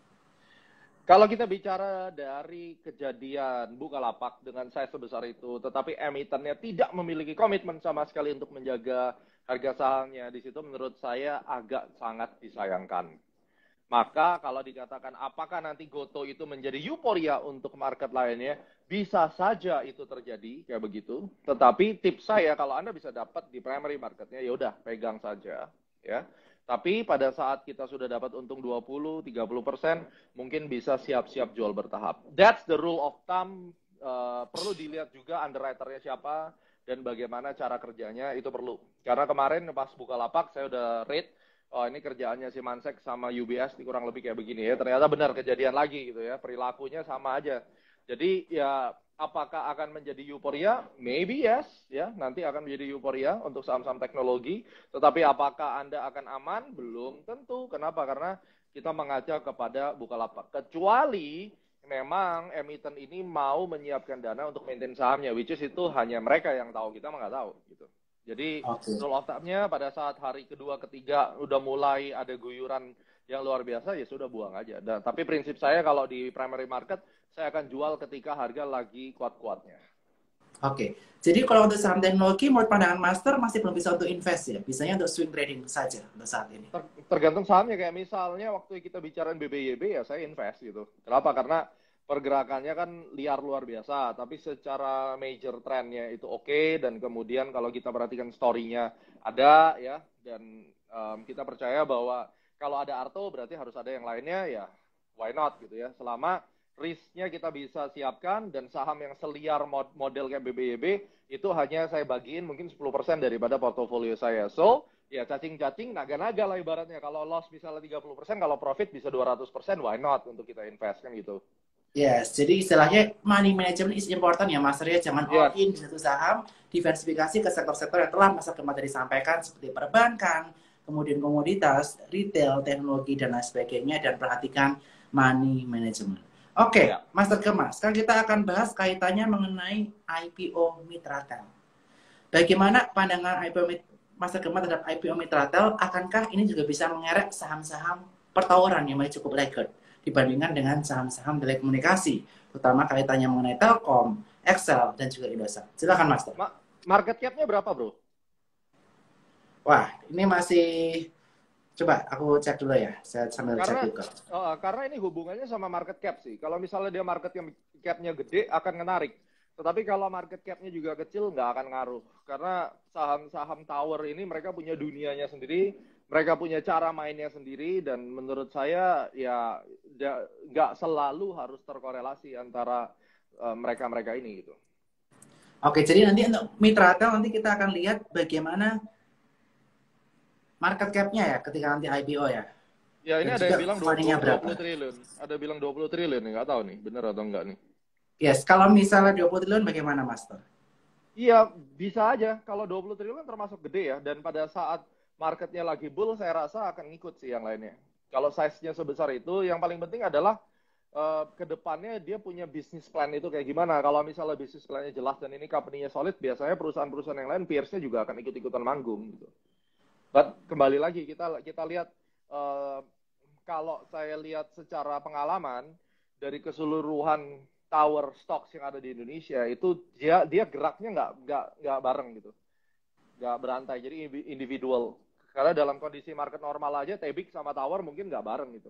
Kalau kita bicara dari kejadian Bukalapak dengan size sebesar itu, tetapi emitennya tidak memiliki komitmen sama sekali untuk menjaga harga sahamnya, di situ menurut saya agak sangat disayangkan. Maka kalau dikatakan apakah nanti Gotoh itu menjadi euforia untuk market lainnya, bisa saja itu terjadi kayak begitu. Tetapi tips saya kalau Anda bisa dapat di primary marketnya, ya udah pegang saja, ya. Tapi pada saat kita sudah dapat untung dua puluh sampai tiga puluh persen, mungkin bisa siap-siap jual bertahap. That's the rule of thumb. Uh, perlu dilihat juga underwriter-nya siapa dan bagaimana cara kerjanya, itu perlu. Karena kemarin pas Bukalapak saya udah rate, oh ini kerjaannya si Mansek sama U B S kurang lebih kayak begini ya. Ternyata benar kejadian lagi gitu ya. Perilakunya sama aja. Jadi ya apakah akan menjadi euforia? Maybe yes, ya. Nanti akan menjadi euforia untuk saham-saham teknologi. Tetapi apakah Anda akan aman? Belum tentu. Kenapa? Karena kita mengaca kepada Bukalapak. Kecuali memang emiten ini mau menyiapkan dana untuk maintain sahamnya, which is itu hanya mereka yang tahu, kita mah nggak tahu gitu. Jadi okay. Rule of thumb-nya pada saat hari kedua, ketiga udah mulai ada guyuran yang luar biasa, ya sudah buang aja. Dan, tapi prinsip saya kalau di primary market, saya akan jual ketika harga lagi kuat-kuatnya. Oke, jadi kalau untuk saham teknologi, menurut pandangan Master masih belum bisa untuk invest ya? Bisanya untuk swing trading saja untuk saat ini. Ter- tergantung sahamnya, kayak misalnya waktu kita bicarain B B Y B ya saya invest gitu. Kenapa? Karena pergerakannya kan liar luar biasa, tapi secara major trendnya itu oke, dan kemudian kalau kita perhatikan story-nya ada ya, dan em, kita percaya bahwa kalau ada Arto berarti harus ada yang lainnya ya, why not gitu ya. Selama risk-nya kita bisa siapkan dan saham yang seliar mod- model kayak B B Y B itu hanya saya bagiin mungkin sepuluh persen daripada portofolio saya. So, ya cacing-cacing, naga-naga lah ibaratnya. Kalau loss misalnya tiga puluh persen, kalau profit bisa dua ratus persen, why not untuk kita invest kan gitu. Yes, jadi istilahnya money management is important ya Mas ya. Jangan all Yes, in di satu saham, diversifikasi ke sektor-sektor yang telah Mas kemarin tadi sampaikan seperti perbankan, kemudian komoditas, retail, teknologi, dan lain sebagainya, dan perhatikan money management. Oke, ya. Master Kema, sekarang kita akan bahas kaitannya mengenai I P O Mitratel. Bagaimana pandangan I P O Master Kema terhadap I P O Mitratel? Akankah ini juga bisa mengerek saham-saham pertawaran yang masih cukup record dibandingkan dengan saham-saham telekomunikasi, terutama kaitannya mengenai Telkom, Excel, dan juga Indosat. Silakan, Master. Ma market cap-nya berapa, bro? Wah, ini masih... Coba aku cek dulu ya, saya sambil cek Karena juga. uh, karena ini hubungannya sama market cap sih. Kalau misalnya dia market cap-nya gede akan menarik. Tetapi kalau market cap-nya juga kecil nggak akan ngaruh. Karena saham-saham tower ini mereka punya dunianya sendiri, mereka punya cara mainnya sendiri, dan menurut saya ya nggak selalu harus terkorelasi antara mereka-mereka uh, ini gitu. Oke, jadi nanti untuk Mitratel nanti kita akan lihat bagaimana market cap-nya ya ketika nanti I P O ya. Ya, ini Dan ada juga yang bilang dua puluh triliun. Ada bilang dua puluh triliun nih, nggak tahu nih, bener atau enggak nih. Yes, kalau misalnya dua puluh triliun bagaimana, Master? Iya, bisa aja. Kalau dua puluh triliun termasuk gede ya. Dan pada saat marketnya lagi bull, saya rasa akan ngikut sih yang lainnya. Kalau size-nya sebesar itu, yang paling penting adalah uh, ke depannya dia punya bisnis plan itu kayak gimana. Kalau misalnya bisnis plan-nya jelas dan ini company-nya solid, biasanya perusahaan-perusahaan yang lain, peers-nya juga akan ikut-ikutan manggung gitu. But kembali lagi, kita kita lihat, uh, kalau saya lihat secara pengalaman, dari keseluruhan tower stocks yang ada di Indonesia itu dia dia geraknya nggak nggak nggak bareng gitu, nggak berantai, jadi individual. Karena dalam kondisi market normal aja Tebik sama tower mungkin nggak bareng gitu.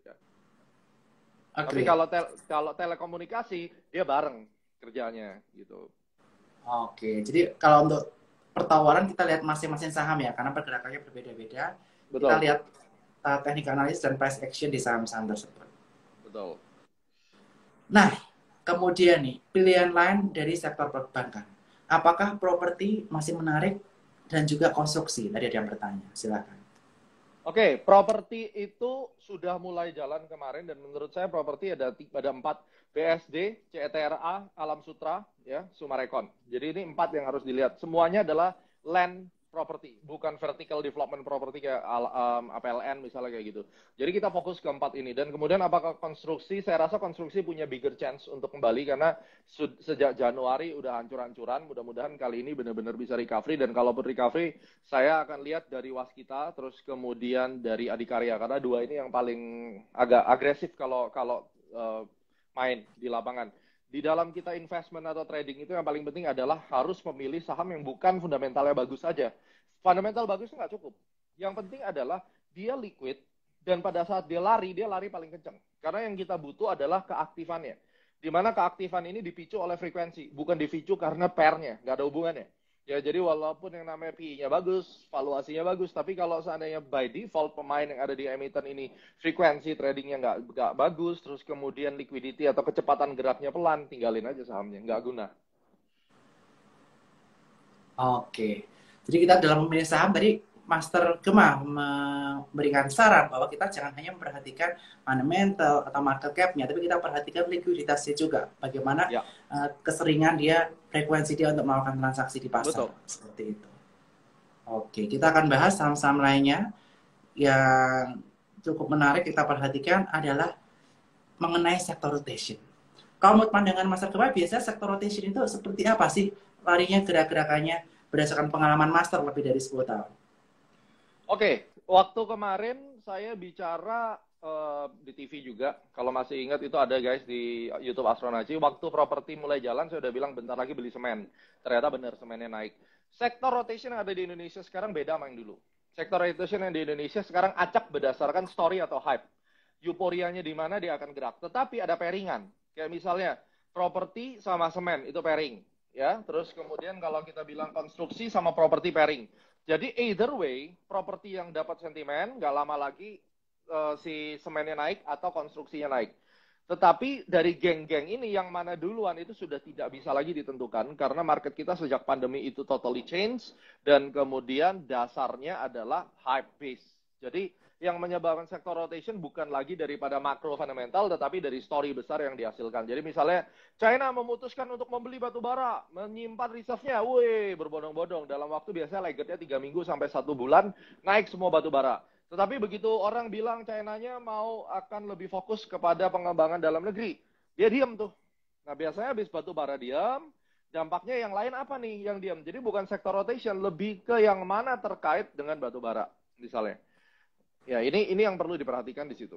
Tapi Agree. kalau tel kalau telekomunikasi dia bareng kerjanya gitu. Oke, jadi kalau untuk pertawaran kita lihat masing-masing saham ya, karena pergerakannya berbeda-beda. Kita Betul. lihat uh, teknik analis dan price action di saham-saham tersebut. Betul. Nah, kemudian nih, pilihan lain dari sektor perbankan. Apakah properti masih menarik dan juga konstruksi? Tadi ada yang bertanya, silakan. Oke, okay, properti itu sudah mulai jalan kemarin, dan menurut saya properti ada ada empat: B S D, C E T R A, Alam Sutra, ya, Sumarekon. Jadi ini empat yang harus dilihat. Semuanya adalah land property, bukan vertical development property kayak um, A P L N misalnya kayak gitu. Jadi kita fokus ke empat ini. Dan kemudian apakah konstruksi? Saya rasa konstruksi punya bigger chance untuk kembali karena sejak Januari udah hancur-hancuran. Mudah-mudahan kali ini benar-benar bisa recovery, dan kalaupun recovery saya akan lihat dari Waskita terus kemudian dari Adikarya, karena dua ini yang paling agak agresif kalau kalau uh, main di lapangan. Di dalam kita investment atau trading itu yang paling penting adalah harus memilih saham yang bukan fundamentalnya bagus saja. Fundamental bagus itu nggak cukup. Yang penting adalah dia liquid, dan pada saat dia lari, dia lari paling kencang. Karena yang kita butuh adalah keaktifannya. Di mana keaktifan ini dipicu oleh frekuensi, bukan dipicu karena pairnya, nggak ada hubungannya. Ya, jadi walaupun yang namanya P I-nya bagus, valuasinya bagus, tapi kalau seandainya by default pemain yang ada di emiten ini frekuensi tradingnya nggak nggak bagus, terus kemudian liquidity atau kecepatan geraknya pelan, tinggalin aja sahamnya, nggak guna. Oke, jadi kita dalam memilih saham tadi Master Gema memberikan saran bahwa kita jangan hanya memperhatikan fundamental atau market cap-nya, tapi kita perhatikan likuiditasnya juga. Bagaimana Ya, uh, keseringan dia, frekuensi dia untuk melakukan transaksi di pasar. betul. Seperti itu. Oke, kita akan bahas saham-saham lainnya yang cukup menarik kita perhatikan adalah mengenai sektor rotation. Kalau menurut pandangan Master Gema, biasanya sektor rotation itu seperti apa sih larinya, gerak-gerakannya berdasarkan pengalaman Master lebih dari sepuluh tahun? Oke, waktu kemarin saya bicara uh, di T V juga. Kalau masih ingat itu ada guys di YouTube Astronaci. Waktu properti mulai jalan, saya udah bilang bentar lagi beli semen. Ternyata benar semennya naik. Sektor rotation yang ada di Indonesia sekarang beda sama yang dulu. Sektor rotation yang di Indonesia sekarang acak berdasarkan story atau hype. Euforianya di mana dia akan gerak. Tetapi ada pairingan. Kayak misalnya properti sama semen itu pairing. Ya, terus kemudian kalau kita bilang konstruksi sama properti pairing. Jadi either way, properti yang dapat sentimen, nggak lama lagi uh, si semennya naik atau konstruksinya naik. Tetapi dari geng-geng ini yang mana duluan itu sudah tidak bisa lagi ditentukan karena market kita sejak pandemi itu totally change dan kemudian dasarnya adalah hype base. Jadi yang menyebabkan sektor rotation bukan lagi daripada makro fundamental tetapi dari story besar yang dihasilkan. Jadi misalnya China memutuskan untuk membeli batu bara, menyimpan reserve-nya, wih berbondong-bondong dalam waktu biasanya laggednya tiga minggu sampai satu bulan naik semua batu bara. Tetapi begitu orang bilang China-nya mau akan lebih fokus kepada pengembangan dalam negeri, dia diam tuh. Nah biasanya habis batu bara diam, dampaknya yang lain apa nih yang diam? Jadi bukan sektor rotation, lebih ke yang mana terkait dengan batu bara misalnya. Ya, ini ini yang perlu diperhatikan di situ.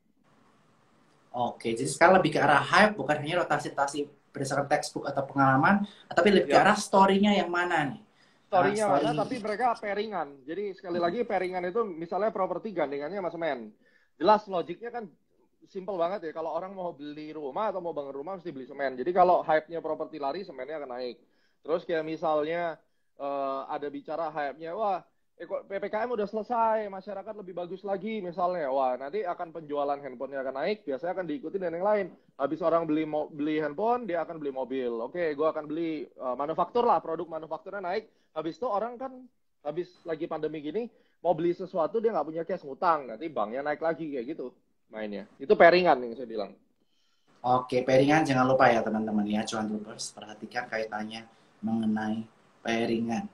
Oke, jadi sekarang lebih ke arah hype, bukan hanya rotasi-rotasi berdasarkan textbook atau pengalaman, tapi lebih ya. ke arah story-nya yang mana nih? Story-nya story. mana, tapi mereka pairingan. Jadi sekali lagi pairingan itu misalnya properti gandengannya sama semen. Jelas logiknya kan simple banget ya. Kalau orang mau beli rumah atau mau bangun rumah mesti beli semen. Jadi kalau hype-nya properti lari, semennya akan naik. Terus kayak misalnya uh, ada bicara hype-nya, wah P P K M udah selesai, masyarakat lebih bagus lagi misalnya. Wah, nanti akan penjualan handphonenya akan naik, biasanya akan diikuti dengan yang lain. Habis orang beli beli handphone, dia akan beli mobil. Oke, gue akan beli uh, manufaktur lah, produk manufakturnya naik. Habis itu orang kan, habis lagi pandemi gini, mau beli sesuatu dia nggak punya cash, ngutang. Nanti banknya naik lagi, kayak gitu mainnya. Itu pairingan yang saya bilang. Oke, pairingan jangan lupa ya teman-teman ya, cuan troopers. Perhatikan kaitannya mengenai pairingan.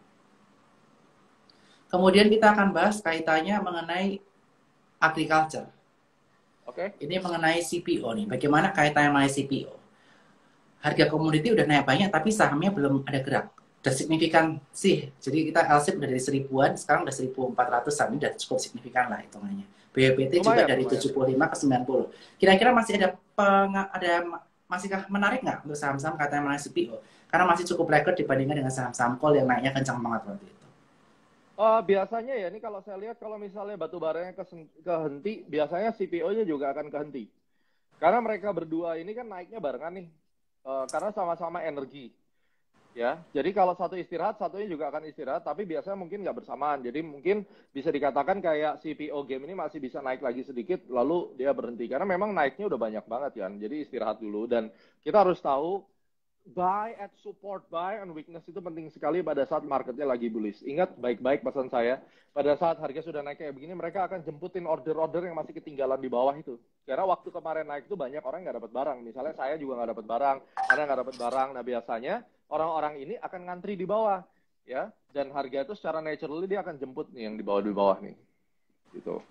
Kemudian kita akan bahas kaitannya mengenai agriculture. Oke. Okay. Ini mengenai C P O nih. Bagaimana kaitannya mengenai C P O? Harga komoditi udah naik banyak, tapi sahamnya belum ada gerak. Udah signifikan sih. Jadi kita L S I P udah dari seribuan, sekarang udah seribu empat ratus, saham udah cukup signifikan lah hitungannya. B W P T juga dari lumayan. tujuh puluh lima ke sembilan puluh. Kira-kira masih ada peng, ada masihkah menarik nggak untuk saham-saham kaitannya mengenai C P O? Karena masih cukup record dibandingkan dengan saham-saham call yang naiknya kencang banget waktu itu. Uh, biasanya ya, ini kalau saya lihat kalau misalnya batu baranya kehenti, biasanya C P O-nya juga akan kehenti. Karena mereka berdua ini kan naiknya barengan nih, uh, karena sama-sama energi. Ya, jadi kalau satu istirahat, satunya juga akan istirahat, tapi biasanya mungkin nggak bersamaan. Jadi mungkin bisa dikatakan kayak C P O game ini masih bisa naik lagi sedikit, lalu dia berhenti. Karena memang naiknya udah banyak banget kan, jadi istirahat dulu. Dan kita harus tahu, buy at support, buy and weakness itu penting sekali pada saat marketnya lagi bullish. Ingat baik-baik pesan saya, pada saat harga sudah naik kayak begini, mereka akan jemputin order-order yang masih ketinggalan di bawah itu. Karena waktu kemarin naik itu banyak orang nggak dapat barang. Misalnya saya juga nggak dapat barang, Anda nggak dapat barang. Nah biasanya orang-orang ini akan ngantri di bawah, ya. Dan harga itu secara naturally dia akan jemput nih yang di bawah di bawah nih, gitu.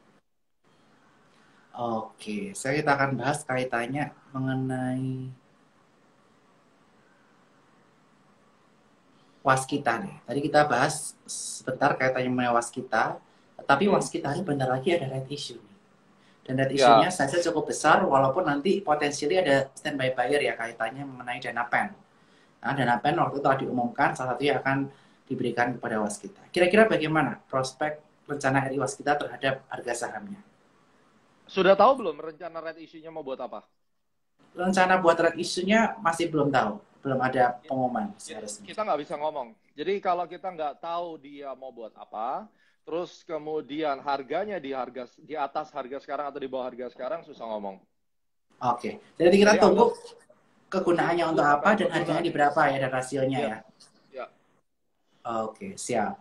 Oke, saya kita akan bahas kaitannya mengenai waskita nih. Tadi kita bahas sebentar kaitannya mengenai waskita, tapi waskita ini bentar lagi ada red issue nih. Dan red issue-nya ya. Saja cukup besar, walaupun nanti potensialnya ada standby buyer ya kaitannya mengenai dana pen. Nah, dana pen waktu itu telah diumumkan, salah satunya akan diberikan kepada waskita. Kira-kira bagaimana prospek rencana R I waskita terhadap harga sahamnya? Sudah tahu belum rencana red issue-nya mau buat apa? Rencana buat red issue-nya masih belum tahu. Belum ada pengumuman seharusnya. Kita nggak bisa ngomong. Jadi kalau kita nggak tahu dia mau buat apa, terus kemudian harganya di harga di atas harga sekarang atau di bawah harga sekarang, susah ngomong. Oke. Jadi kita Jadi tunggu anggap, kegunaannya untuk apa dan harganya di berapa ya dan rasionya ya. Ya. Oke, siap.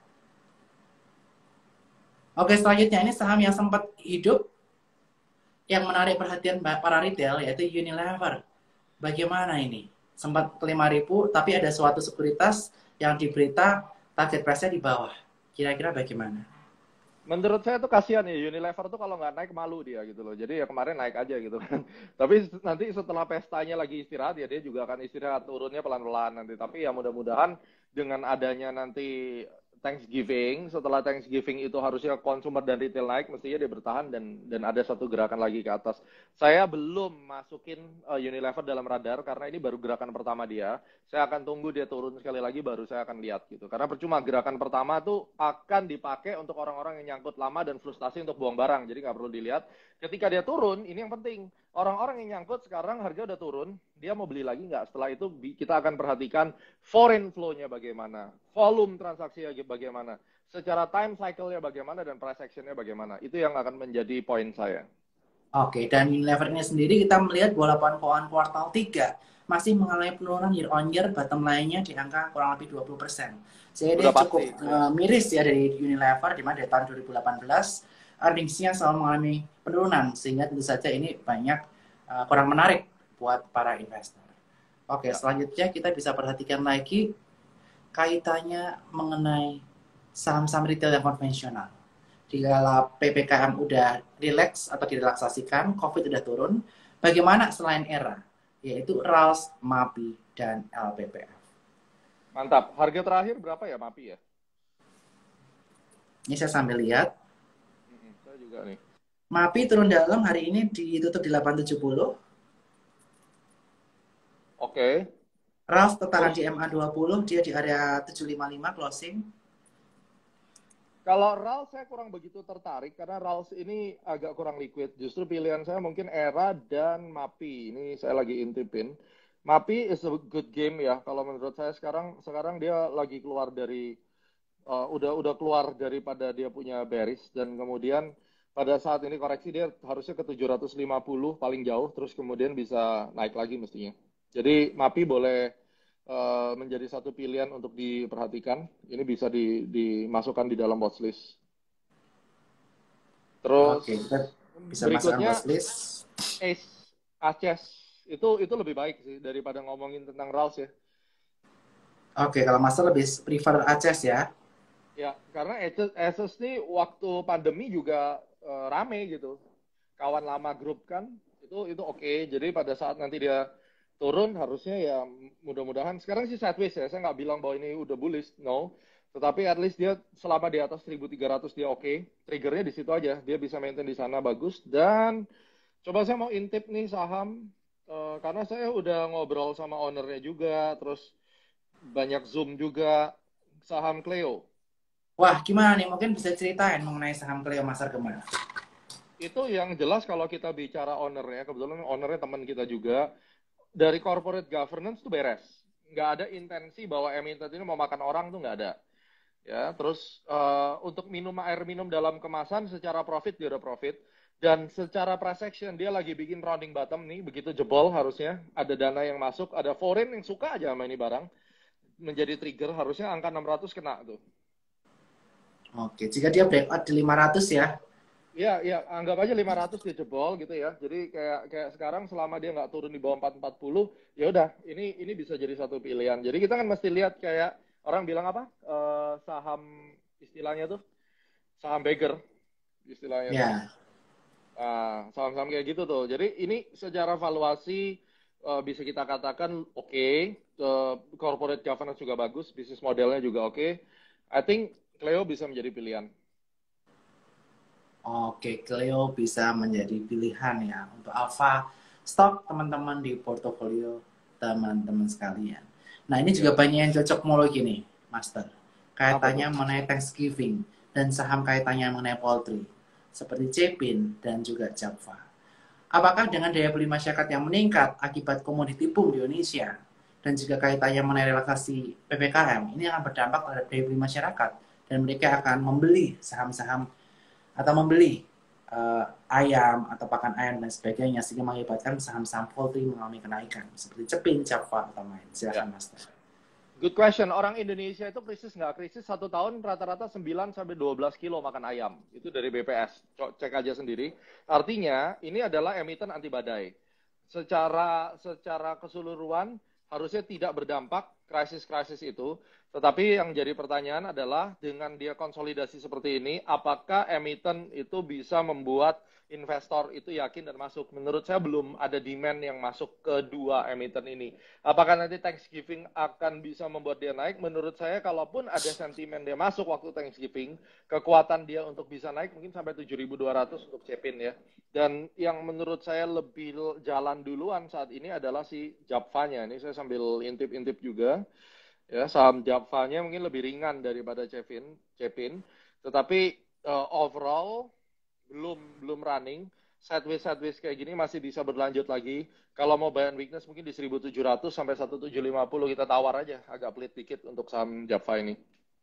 Oke, selanjutnya ini saham yang sempat hidup yang menarik perhatian para retail yaitu Unilever. Bagaimana ini? Sempat ke lima ribu, tapi ada suatu sekuritas yang diberita target price-nya di bawah. Kira-kira bagaimana? Menurut saya tuh kasihan ya, Unilever tuh kalau nggak naik malu dia gitu loh. Jadi ya kemarin naik aja gitu kan. Tapi nanti setelah pestanya lagi istirahat ya dia juga akan istirahat, turunnya pelan-pelan nanti. Tapi ya mudah-mudahan dengan adanya nanti Thanksgiving. Setelah Thanksgiving itu harusnya consumer dan retail naik, mestinya dia bertahan dan dan ada satu gerakan lagi ke atas. Saya belum masukin uh, Unilever dalam radar karena ini baru gerakan pertama dia. Saya akan tunggu dia turun sekali lagi baru saya akan lihat gitu. Karena percuma gerakan pertama tuh akan dipakai untuk orang-orang yang nyangkut lama dan frustasi untuk buang barang. Jadi nggak perlu dilihat. Ketika dia turun, ini yang penting. Orang-orang yang nyangkut sekarang harga udah turun, dia mau beli lagi nggak? Setelah itu kita akan perhatikan foreign flow-nya bagaimana, volume transaksi bagaimana, secara time cycle-nya bagaimana, dan price action-nya bagaimana. Itu yang akan menjadi poin saya. Oke, dan Unilever ini sendiri kita melihat walaupun keuangan kuartal tiga masih mengalami penurunan year on year, bottom line-nya di angka kurang lebih dua puluh persen. Jadi dia cukup uh, miris ya dari Unilever, di mana dari tahun dua ribu delapan belas earnings-nya selalu mengalami penurunan, sehingga tentu saja ini banyak uh, kurang menarik buat para investor. Oke, ya. Selanjutnya kita bisa perhatikan lagi kaitannya mengenai saham-saham retail yang konvensional. Jika P P K M udah relax atau direlaksasikan, COVID udah turun, bagaimana selain era, yaitu R A L S, MAPI, dan L P P F? Mantap. Harga terakhir berapa ya MAPI ya? Ini saya sambil lihat. Hmm, saya juga nih. MAPI turun dalam hari ini ditutup di delapan tujuh puluh. Oke. Okay. R A L S tertahan di M A dua puluh, dia di area tujuh lima lima closing. Kalau R A L S saya kurang begitu tertarik karena R A L S ini agak kurang liquid. Justru pilihan saya mungkin ERA dan MAPI. Ini saya lagi intipin. MAPI is a good game ya. Kalau menurut saya sekarang sekarang dia lagi keluar dari uh, udah udah keluar daripada dia punya bearish dan kemudian pada saat ini koreksi dia harusnya ke tujuh ratus lima puluh paling jauh terus kemudian bisa naik lagi mestinya. Jadi MAPI boleh Uh, menjadi satu pilihan untuk diperhatikan. Ini bisa di, dimasukkan di dalam watchlist. Terus Oke, kita bisa berikutnya watchlist. Ace, Aces itu itu lebih baik sih daripada ngomongin tentang R A L S ya. Oke, kalau Master lebih prefer Aces ya. Ya, karena Aces, Aces ini waktu pandemi juga uh, rame gitu. Kawan lama grup kan itu itu oke. Okay. Jadi pada saat nanti dia turun harusnya ya mudah-mudahan sekarang sih sideways ya, saya nggak bilang bahwa ini udah bullish, no, tetapi at least dia selama di atas seribu tiga ratus dia oke, okay. Triggernya di situ aja, dia bisa maintain di sana bagus. Dan coba saya mau intip nih saham uh, karena saya udah ngobrol sama ownernya juga, terus banyak zoom juga, saham Cleo. Wah, gimana nih, mungkin bisa ceritain mengenai saham Cleo Master kemana? Itu yang jelas kalau kita bicara ownernya, kebetulan ownernya teman kita juga. Dari corporate governance tuh beres, nggak ada intensi bahwa emiten ini mau makan orang tuh nggak ada. Ya, terus uh, untuk minum air minum dalam kemasan secara profit dia udah profit dan secara price action dia lagi bikin rounding bottom nih, begitu jebol harusnya ada dana yang masuk, ada foreign yang suka aja sama ini barang menjadi trigger harusnya angka enam ratus kena tuh. Oke, jika dia breakout di lima ratus ya. Ya, ya, anggap aja lima ratus dia jebol gitu ya. Jadi kayak kayak sekarang selama dia nggak turun di bawah empat ratus empat puluh, ya udah, ini ini bisa jadi satu pilihan. Jadi kita kan mesti lihat kayak orang bilang apa? Uh, saham istilahnya tuh saham beggar istilahnya. Ya. Nah, saham-saham kayak gitu tuh. Jadi ini secara valuasi uh, bisa kita katakan oke, okay. uh, corporate governance juga bagus, bisnis modelnya juga oke. Okay. I think Cleo bisa menjadi pilihan. Oke, Cleo bisa menjadi pilihan ya untuk alpha stock teman-teman di portofolio teman-teman sekalian. Nah, ini juga banyak yang cocok mau gini, Master. Kaitannya mengenai Thanksgiving dan saham kaitannya mengenai poultry seperti Cepin dan juga Java. Apakah dengan daya beli masyarakat yang meningkat akibat komoditi boom di Indonesia dan juga kaitannya mengenai relaksasi P P K M ini akan berdampak terhadap daya beli masyarakat dan mereka akan membeli saham-saham atau membeli uh, ayam atau pakan ayam dan sebagainya sehingga mengakibatkan saham-saham poultry mengalami kenaikan seperti Cepin, Java atau lain. Silakan, ya. Master. Good question. Orang Indonesia itu krisis nggak krisis satu tahun rata-rata sembilan sampai dua belas kilo makan ayam. Itu dari B P S. Cek aja sendiri. Artinya ini adalah emiten anti badai. Secara secara keseluruhan harusnya tidak berdampak krisis-krisis itu. Tetapi yang jadi pertanyaan adalah dengan dia konsolidasi seperti ini, apakah emiten itu bisa membuat investor itu yakin dan masuk? Menurut saya belum ada demand yang masuk ke dua emiten ini. Apakah nanti Thanksgiving akan bisa membuat dia naik? Menurut saya kalaupun ada sentimen dia masuk waktu Thanksgiving, kekuatan dia untuk bisa naik mungkin sampai tujuh ribu dua ratus untuk cepin ya. Dan yang menurut saya lebih jalan duluan saat ini adalah si Japfa-nya. Ini saya sambil intip-intip juga. Ya, saham Japfa-nya mungkin lebih ringan daripada Cepin, Cepin. Tetapi uh, overall belum belum running. Sideways sideways kayak gini masih bisa berlanjut lagi. Kalau mau buy and weakness mungkin di seribu tujuh ratus sampai seribu tujuh ratus lima puluh kita tawar aja, agak pelit dikit untuk saham Japfa ini.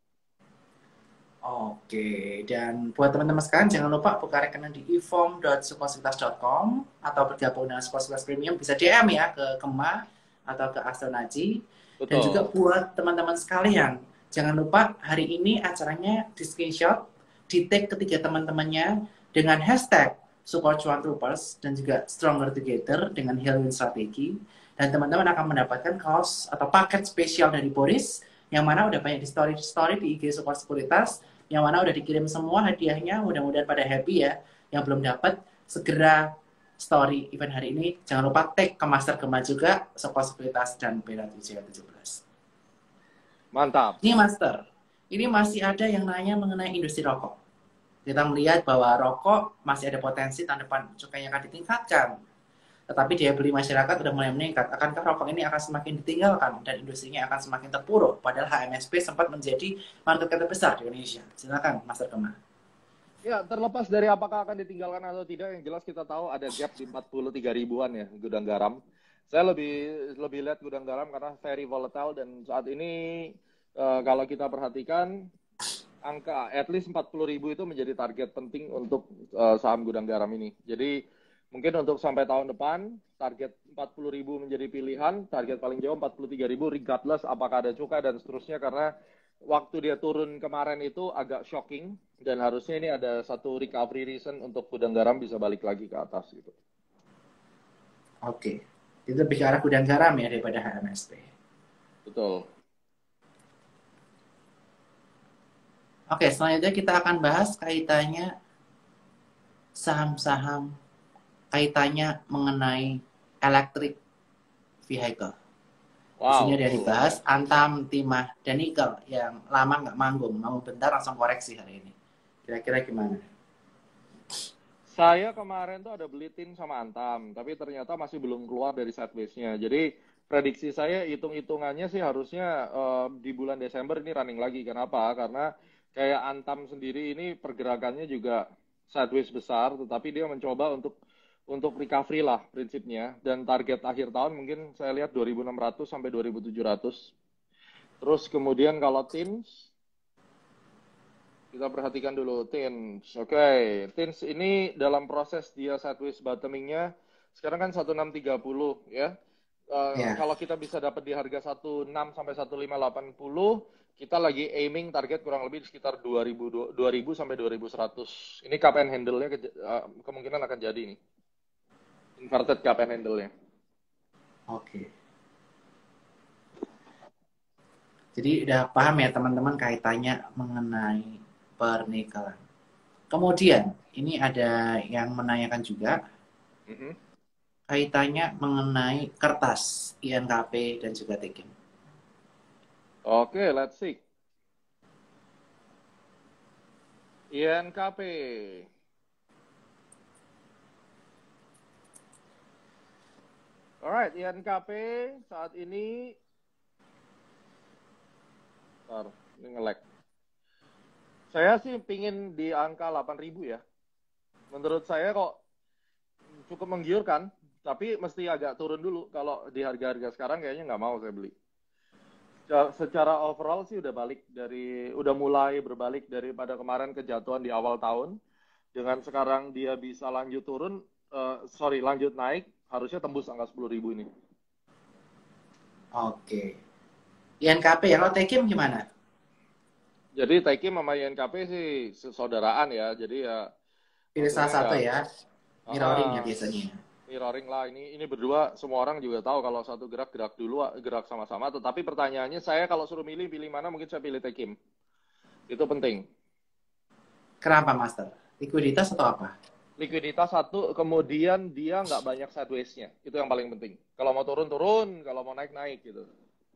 Oke, dan buat teman-teman sekalian jangan lupa buka rekening di e form dot sukosekuritas dot com atau bergabung dengan Sukosekuritas Premium, bisa D M ya ke Kema atau ke Astronaci. Dan juga buat teman-teman sekalian, jangan lupa hari ini acaranya di screenshot, di tag ketiga teman-temannya dengan hashtag Support Cuan Troopers dan juga Stronger Together dengan Hillwin Strategi. Dan teman-teman akan mendapatkan kaos atau paket spesial dari Boris, yang mana udah banyak di story-story di I G Support Sekuritas, yang mana udah dikirim semua hadiahnya, mudah-mudahan pada happy ya. Yang belum dapat, segera story event hari ini. Jangan lupa tag ke Master Gema juga, Support Sekuritas dan Bela tujuh tujuh belas. Mantap. Ini Master, ini masih ada yang nanya mengenai industri rokok. Kita melihat bahwa rokok masih ada potensi tahun depan cukainya akan ditingkatkan. Tetapi daya beli masyarakat sudah mulai meningkat. Akankah rokok ini akan semakin ditinggalkan dan industrinya akan semakin terpuruk? Padahal H M S P sempat menjadi market terbesar di Indonesia. Silakan, Master Kema. Ya, terlepas dari apakah akan ditinggalkan atau tidak, yang jelas kita tahu ada gap di empat puluh tiga ribuan ya, gudang garam. Saya lebih lebih lihat gudang garam karena very volatile dan saat ini uh, kalau kita perhatikan angka at least empat puluh ribu itu menjadi target penting untuk uh, saham gudang garam ini. Jadi mungkin untuk sampai tahun depan target empat puluh ribu menjadi pilihan, target paling jauh empat puluh tiga ribu regardless apakah ada cukai dan seterusnya, karena waktu dia turun kemarin itu agak shocking dan harusnya ini ada satu recovery reason untuk gudang garam bisa balik lagi ke atas gitu. Oke, itu lebih ke arah gudang garam ya daripada H M S P. Betul. Oke, selanjutnya kita akan bahas kaitannya saham-saham kaitannya mengenai electric vehicle. Wow. Di sini ada dibahas Antam, Timah, dan Nikel yang lama nggak manggung, mau bentar langsung koreksi hari ini. Kira-kira gimana? Saya kemarin tuh ada beli Tin sama Antam, tapi ternyata masih belum keluar dari sideways-nya. Jadi prediksi saya hitung-hitungannya sih harusnya uh, di bulan Desember ini running lagi. Kenapa? Karena kayak Antam sendiri ini pergerakannya juga sideways besar, tetapi dia mencoba untuk untuk recovery lah prinsipnya, dan target akhir tahun mungkin saya lihat dua ribu enam ratus sampai dua ribu tujuh ratus. Terus kemudian kalau Tins, kita perhatikan dulu Tins. Oke, okay. Tins ini dalam proses dia sideways bottoming-nya sekarang kan seratus enam tiga puluh ya. Uh, yeah. Kalau kita bisa dapat di harga seratus enam sampai seratus lima delapan puluh, kita lagi aiming target kurang lebih sekitar dua ribu sampai dua ribu seratus. Ini cup and handle-nya ke, uh, kemungkinan akan jadi nih. Inverted cup and handle-nya. Oke. Jadi udah paham ya teman-teman kaitannya mengenai pernikahan. Kemudian ini ada yang menanyakan juga mm-hmm. kaitannya mengenai kertas I N K P dan juga Tekim. Oke, okay, let's see. I N K P. Alright, I N K P saat ini, bentar, ini nge-lag. Saya sih pingin di angka delapan ribu ya. Menurut saya kok cukup menggiurkan, tapi mesti agak turun dulu. Kalau di harga-harga sekarang kayaknya nggak mau saya beli. Secara overall sih udah balik dari, udah mulai berbalik daripada kemarin kejatuhan di awal tahun. Dengan sekarang dia bisa lanjut turun, uh, sorry lanjut naik. Harusnya tembus angka sepuluh ribu ini. Oke. I N K P ya, kalau Tekim gimana? Jadi Tekim sama I N K P sih saudaraan ya. Jadi ya pilih salah satu ya. Mirroring ya biasanya. Mirroring lah, ini ini berdua semua orang juga tahu kalau satu gerak gerak dulu, gerak sama-sama. Tetapi pertanyaannya saya kalau suruh milih pilih mana, mungkin saya pilih Tekim. Itu penting. Kenapa, Master? Likuiditas atau apa? Likuiditas satu, kemudian dia nggak banyak sideways-nya. Itu yang paling penting. Kalau mau turun turun, kalau mau naik naik gitu.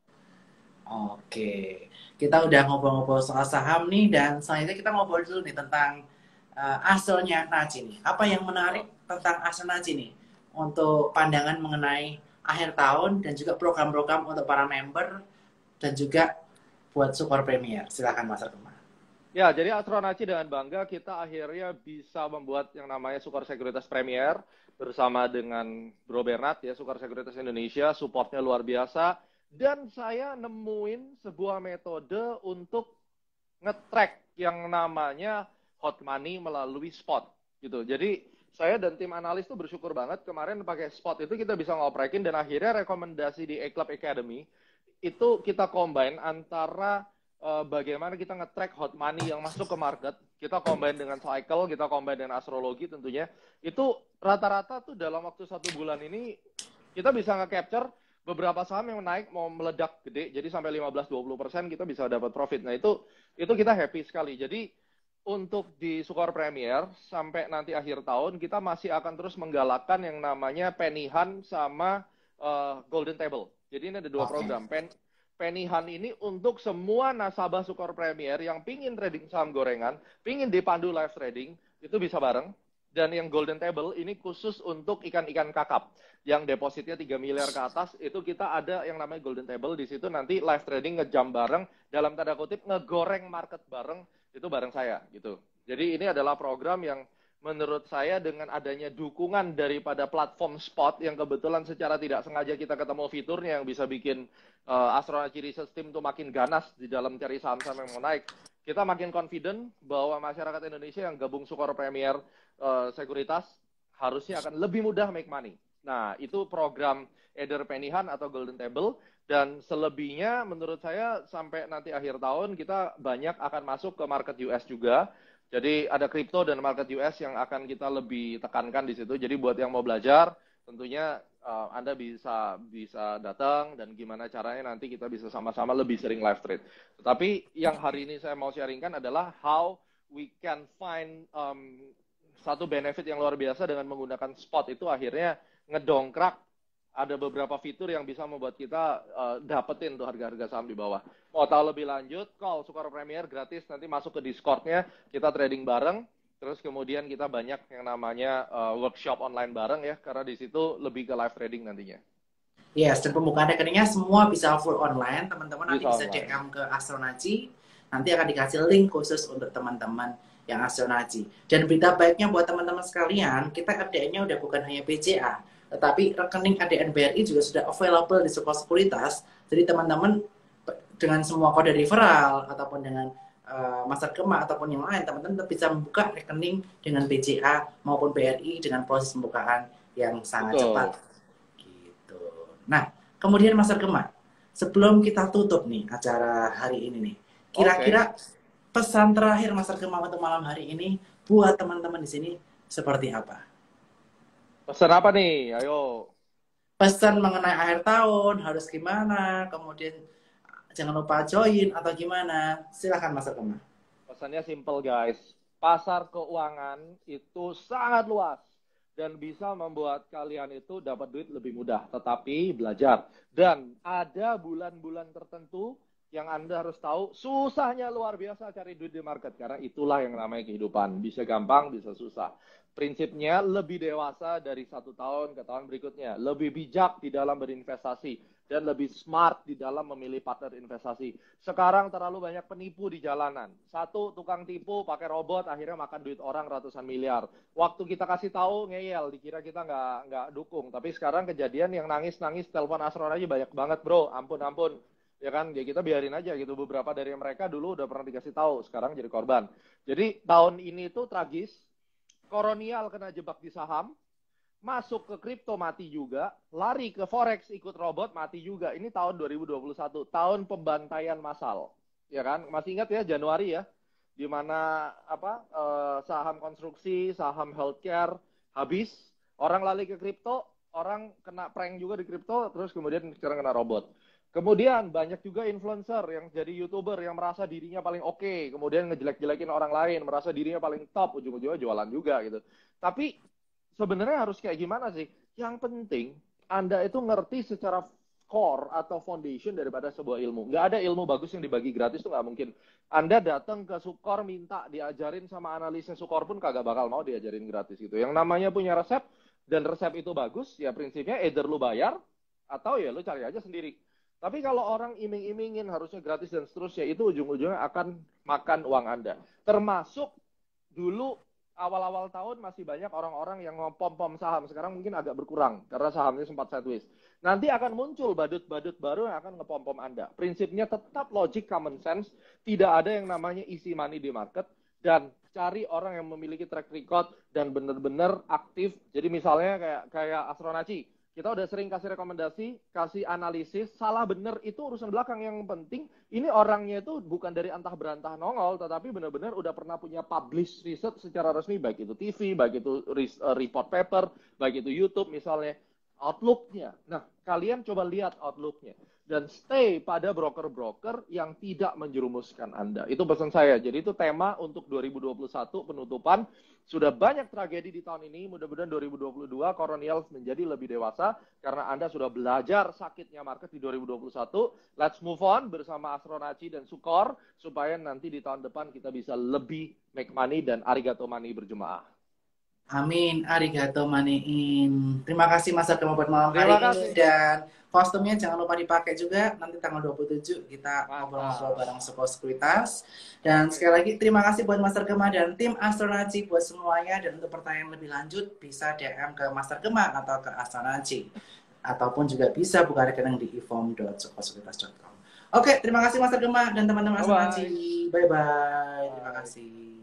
Oke, kita udah ngobrol-ngobrol soal saham nih, dan selanjutnya kita ngobrol dulu nih tentang uh, Aselnya Naci nih. Apa yang menarik tentang Asel Naci nih untuk pandangan mengenai akhir tahun dan juga program-program untuk para member dan juga buat support premier. Silakan Mas Artuma. Ya, jadi Astronaci dengan bangga kita akhirnya bisa membuat yang namanya Sukor Sekuritas Premier bersama dengan Bro Bernard ya, Sukor Sekuritas Indonesia, supportnya luar biasa. Dan saya nemuin sebuah metode untuk nge-track yang namanya hot money melalui spot gitu. Jadi saya dan tim analis tuh bersyukur banget kemarin pakai spot itu kita bisa ngoprekin, dan akhirnya rekomendasi di A-Club Academy itu kita combine antara uh, bagaimana kita nge-track hot money yang masuk ke market, kita combine dengan cycle, kita combine dengan astrologi tentunya. Itu rata-rata tuh dalam waktu satu bulan ini kita bisa nge-capture beberapa saham yang naik mau meledak gede, jadi sampai lima belas sampai dua puluh persen kita bisa dapat profit. Nah itu itu kita happy sekali. Jadi untuk di Sukor Premier sampai nanti akhir tahun kita masih akan terus menggalakkan yang namanya penihan sama uh, golden table. Jadi ini ada dua Oke. program. Pen, penihan ini untuk semua nasabah Sukor Premier yang pingin trading saham gorengan, pingin dipandu live trading, itu bisa bareng. Dan yang golden table ini khusus untuk ikan-ikan kakap yang depositnya tiga miliar ke atas, itu kita ada yang namanya golden table. Di situ nanti live trading ngejam bareng, dalam tanda kutip ngegoreng market bareng, itu bareng saya gitu. Jadi ini adalah program yang menurut saya dengan adanya dukungan daripada platform spot yang kebetulan secara tidak sengaja kita ketemu fiturnya yang bisa bikin uh, Astronaci Research Team tuh makin ganas di dalam cari saham-saham yang mau naik. Kita makin confident bahwa masyarakat Indonesia yang gabung Sukor Premier uh, Sekuritas harusnya akan lebih mudah make money. Nah, itu program either penihan atau golden table, dan selebihnya menurut saya sampai nanti akhir tahun kita banyak akan masuk ke market U S juga. Jadi ada kripto dan market U S yang akan kita lebih tekankan di situ. Jadi buat yang mau belajar, tentunya uh, Anda bisa bisa datang, dan gimana caranya nanti kita bisa sama-sama lebih sering live trade. Tetapi yang hari ini saya mau sharingkan adalah how we can find um, satu benefit yang luar biasa dengan menggunakan spot itu akhirnya ngedongkrak ada beberapa fitur yang bisa membuat kita uh, dapetin tuh harga-harga saham di bawah. Mau tahu lebih lanjut, call Sukor Premier gratis, nanti masuk ke Discord-nya, kita trading bareng, terus kemudian kita banyak yang namanya uh, workshop online bareng ya, karena di situ lebih ke live trading nantinya. Yes, dan pembukaan rekeningnya semua bisa full online. Teman-teman nanti bisa, Bisa D M ke Astronaci, nanti akan dikasih link khusus untuk teman-teman yang Astronaci. Dan berita baiknya buat teman-teman sekalian, kita R D N-nya udah bukan hanya B C A, tetapi rekening A D N B R I juga sudah available di Sukor Sekuritas. Jadi teman-teman dengan semua kode referral ataupun dengan uh, Master Gema ataupun yang lain, teman-teman bisa membuka rekening dengan B C A maupun B R I dengan proses pembukaan yang sangat Betul. cepat. Gitu. Nah, kemudian Master Gema, sebelum kita tutup nih acara hari ini nih, kira-kira okay. pesan terakhir Master Gema untuk malam hari ini buat teman-teman di sini seperti apa? Pesan apa nih? Ayo. Pesan mengenai akhir tahun harus gimana, kemudian jangan lupa join atau gimana. Silahkan Mas Gema. Pesannya simple guys. Pasar keuangan itu sangat luas dan bisa membuat kalian itu dapat duit lebih mudah, tetapi belajar. Dan ada bulan-bulan tertentu yang Anda harus tahu, susahnya luar biasa cari duit di market, karena itulah yang namanya kehidupan. Bisa gampang, bisa susah. Prinsipnya lebih dewasa dari satu tahun ke tahun berikutnya, lebih bijak di dalam berinvestasi, dan lebih smart di dalam memilih partner investasi. Sekarang terlalu banyak penipu di jalanan. Satu, tukang tipu pakai robot, akhirnya makan duit orang ratusan miliar. Waktu kita kasih tahu, ngeyel, dikira kita nggak nggak dukung. Tapi sekarang kejadian yang nangis-nangis, telepon Astronaci banyak banget bro, ampun-ampun. Ya kan, ya kita biarin aja gitu. Beberapa dari mereka dulu udah pernah dikasih tahu, sekarang jadi korban. Jadi tahun ini tuh tragis, kolonial kena jebak di saham, masuk ke kripto mati juga, lari ke forex ikut robot mati juga. Ini tahun dua ribu dua puluh satu, tahun pembantaian massal. Ya kan? Masih ingat ya Januari ya, di mana apa eh, saham konstruksi, saham healthcare habis, Orang lari ke kripto, orang kena prank juga di kripto, terus kemudian sekarang kena robot. Kemudian banyak juga influencer yang jadi YouTuber yang merasa dirinya paling oke, okay, kemudian ngejelek-jelekin orang lain, merasa dirinya paling top, ujung-ujungnya jualan juga gitu. Tapi sebenarnya harus kayak gimana sih? Yang penting Anda itu ngerti secara core atau foundation daripada sebuah ilmu. Nggak ada ilmu bagus yang dibagi gratis tuh nggak mungkin. Anda datang ke Sukor minta diajarin sama analisnya Sukor pun kagak bakal mau diajarin gratis gitu. Yang namanya punya resep dan resep itu bagus, ya prinsipnya either lu bayar atau ya lu cari aja sendiri. Tapi kalau orang iming-imingin harusnya gratis dan seterusnya, itu ujung-ujungnya akan makan uang Anda. Termasuk dulu awal-awal tahun masih banyak orang-orang yang ngepom-pom saham. Sekarang mungkin agak berkurang karena sahamnya sempat sideways. Nanti akan muncul badut-badut baru yang akan ngepom-pom Anda. Prinsipnya tetap logic common sense. Tidak ada yang namanya easy money di market. Dan cari orang yang memiliki track record dan benar-benar aktif. Jadi misalnya kayak kayak Astronaci. Kita udah sering kasih rekomendasi, kasih analisis, salah bener itu urusan belakang. Yang penting, ini orangnya itu bukan dari antah berantah nongol, tetapi benar-benar udah pernah punya publish research secara resmi, baik itu T V, baik itu report paper, baik itu YouTube misalnya. Outlook-nya. Nah, kalian coba lihat outlook-nya. Dan stay pada broker-broker yang tidak menjerumuskan Anda. Itu pesan saya. Jadi itu tema untuk dua ribu dua puluh satu penutupan. Sudah banyak tragedi di tahun ini. Mudah-mudahan dua ribu dua puluh dua Coronial menjadi lebih dewasa. Karena Anda sudah belajar sakitnya market di dua ribu dua puluh satu. Let's move on bersama Astronaci dan Sukor. Supaya nanti di tahun depan kita bisa lebih make money dan arigato money berjemaah. Amin, arigato maniin. Terima kasih Mas Agama buat malam hari Terima ini. kasih. Dan kostumnya jangan lupa dipakai juga. Nanti tanggal dua puluh tujuh kita ngobrol-ngobrol bareng Sukor Sekuritas. Dan sekali lagi terima kasih buat Mas Gema dan tim Astronaci buat semuanya. Dan untuk pertanyaan lebih lanjut bisa D M ke Mas Gema atau ke Astronaci. Ataupun juga bisa buka rekening di i form dot sukor sekuritas dot com. Oke, terima kasih Mas Gema dan teman-teman Astronaci. Bye-bye. Terima kasih.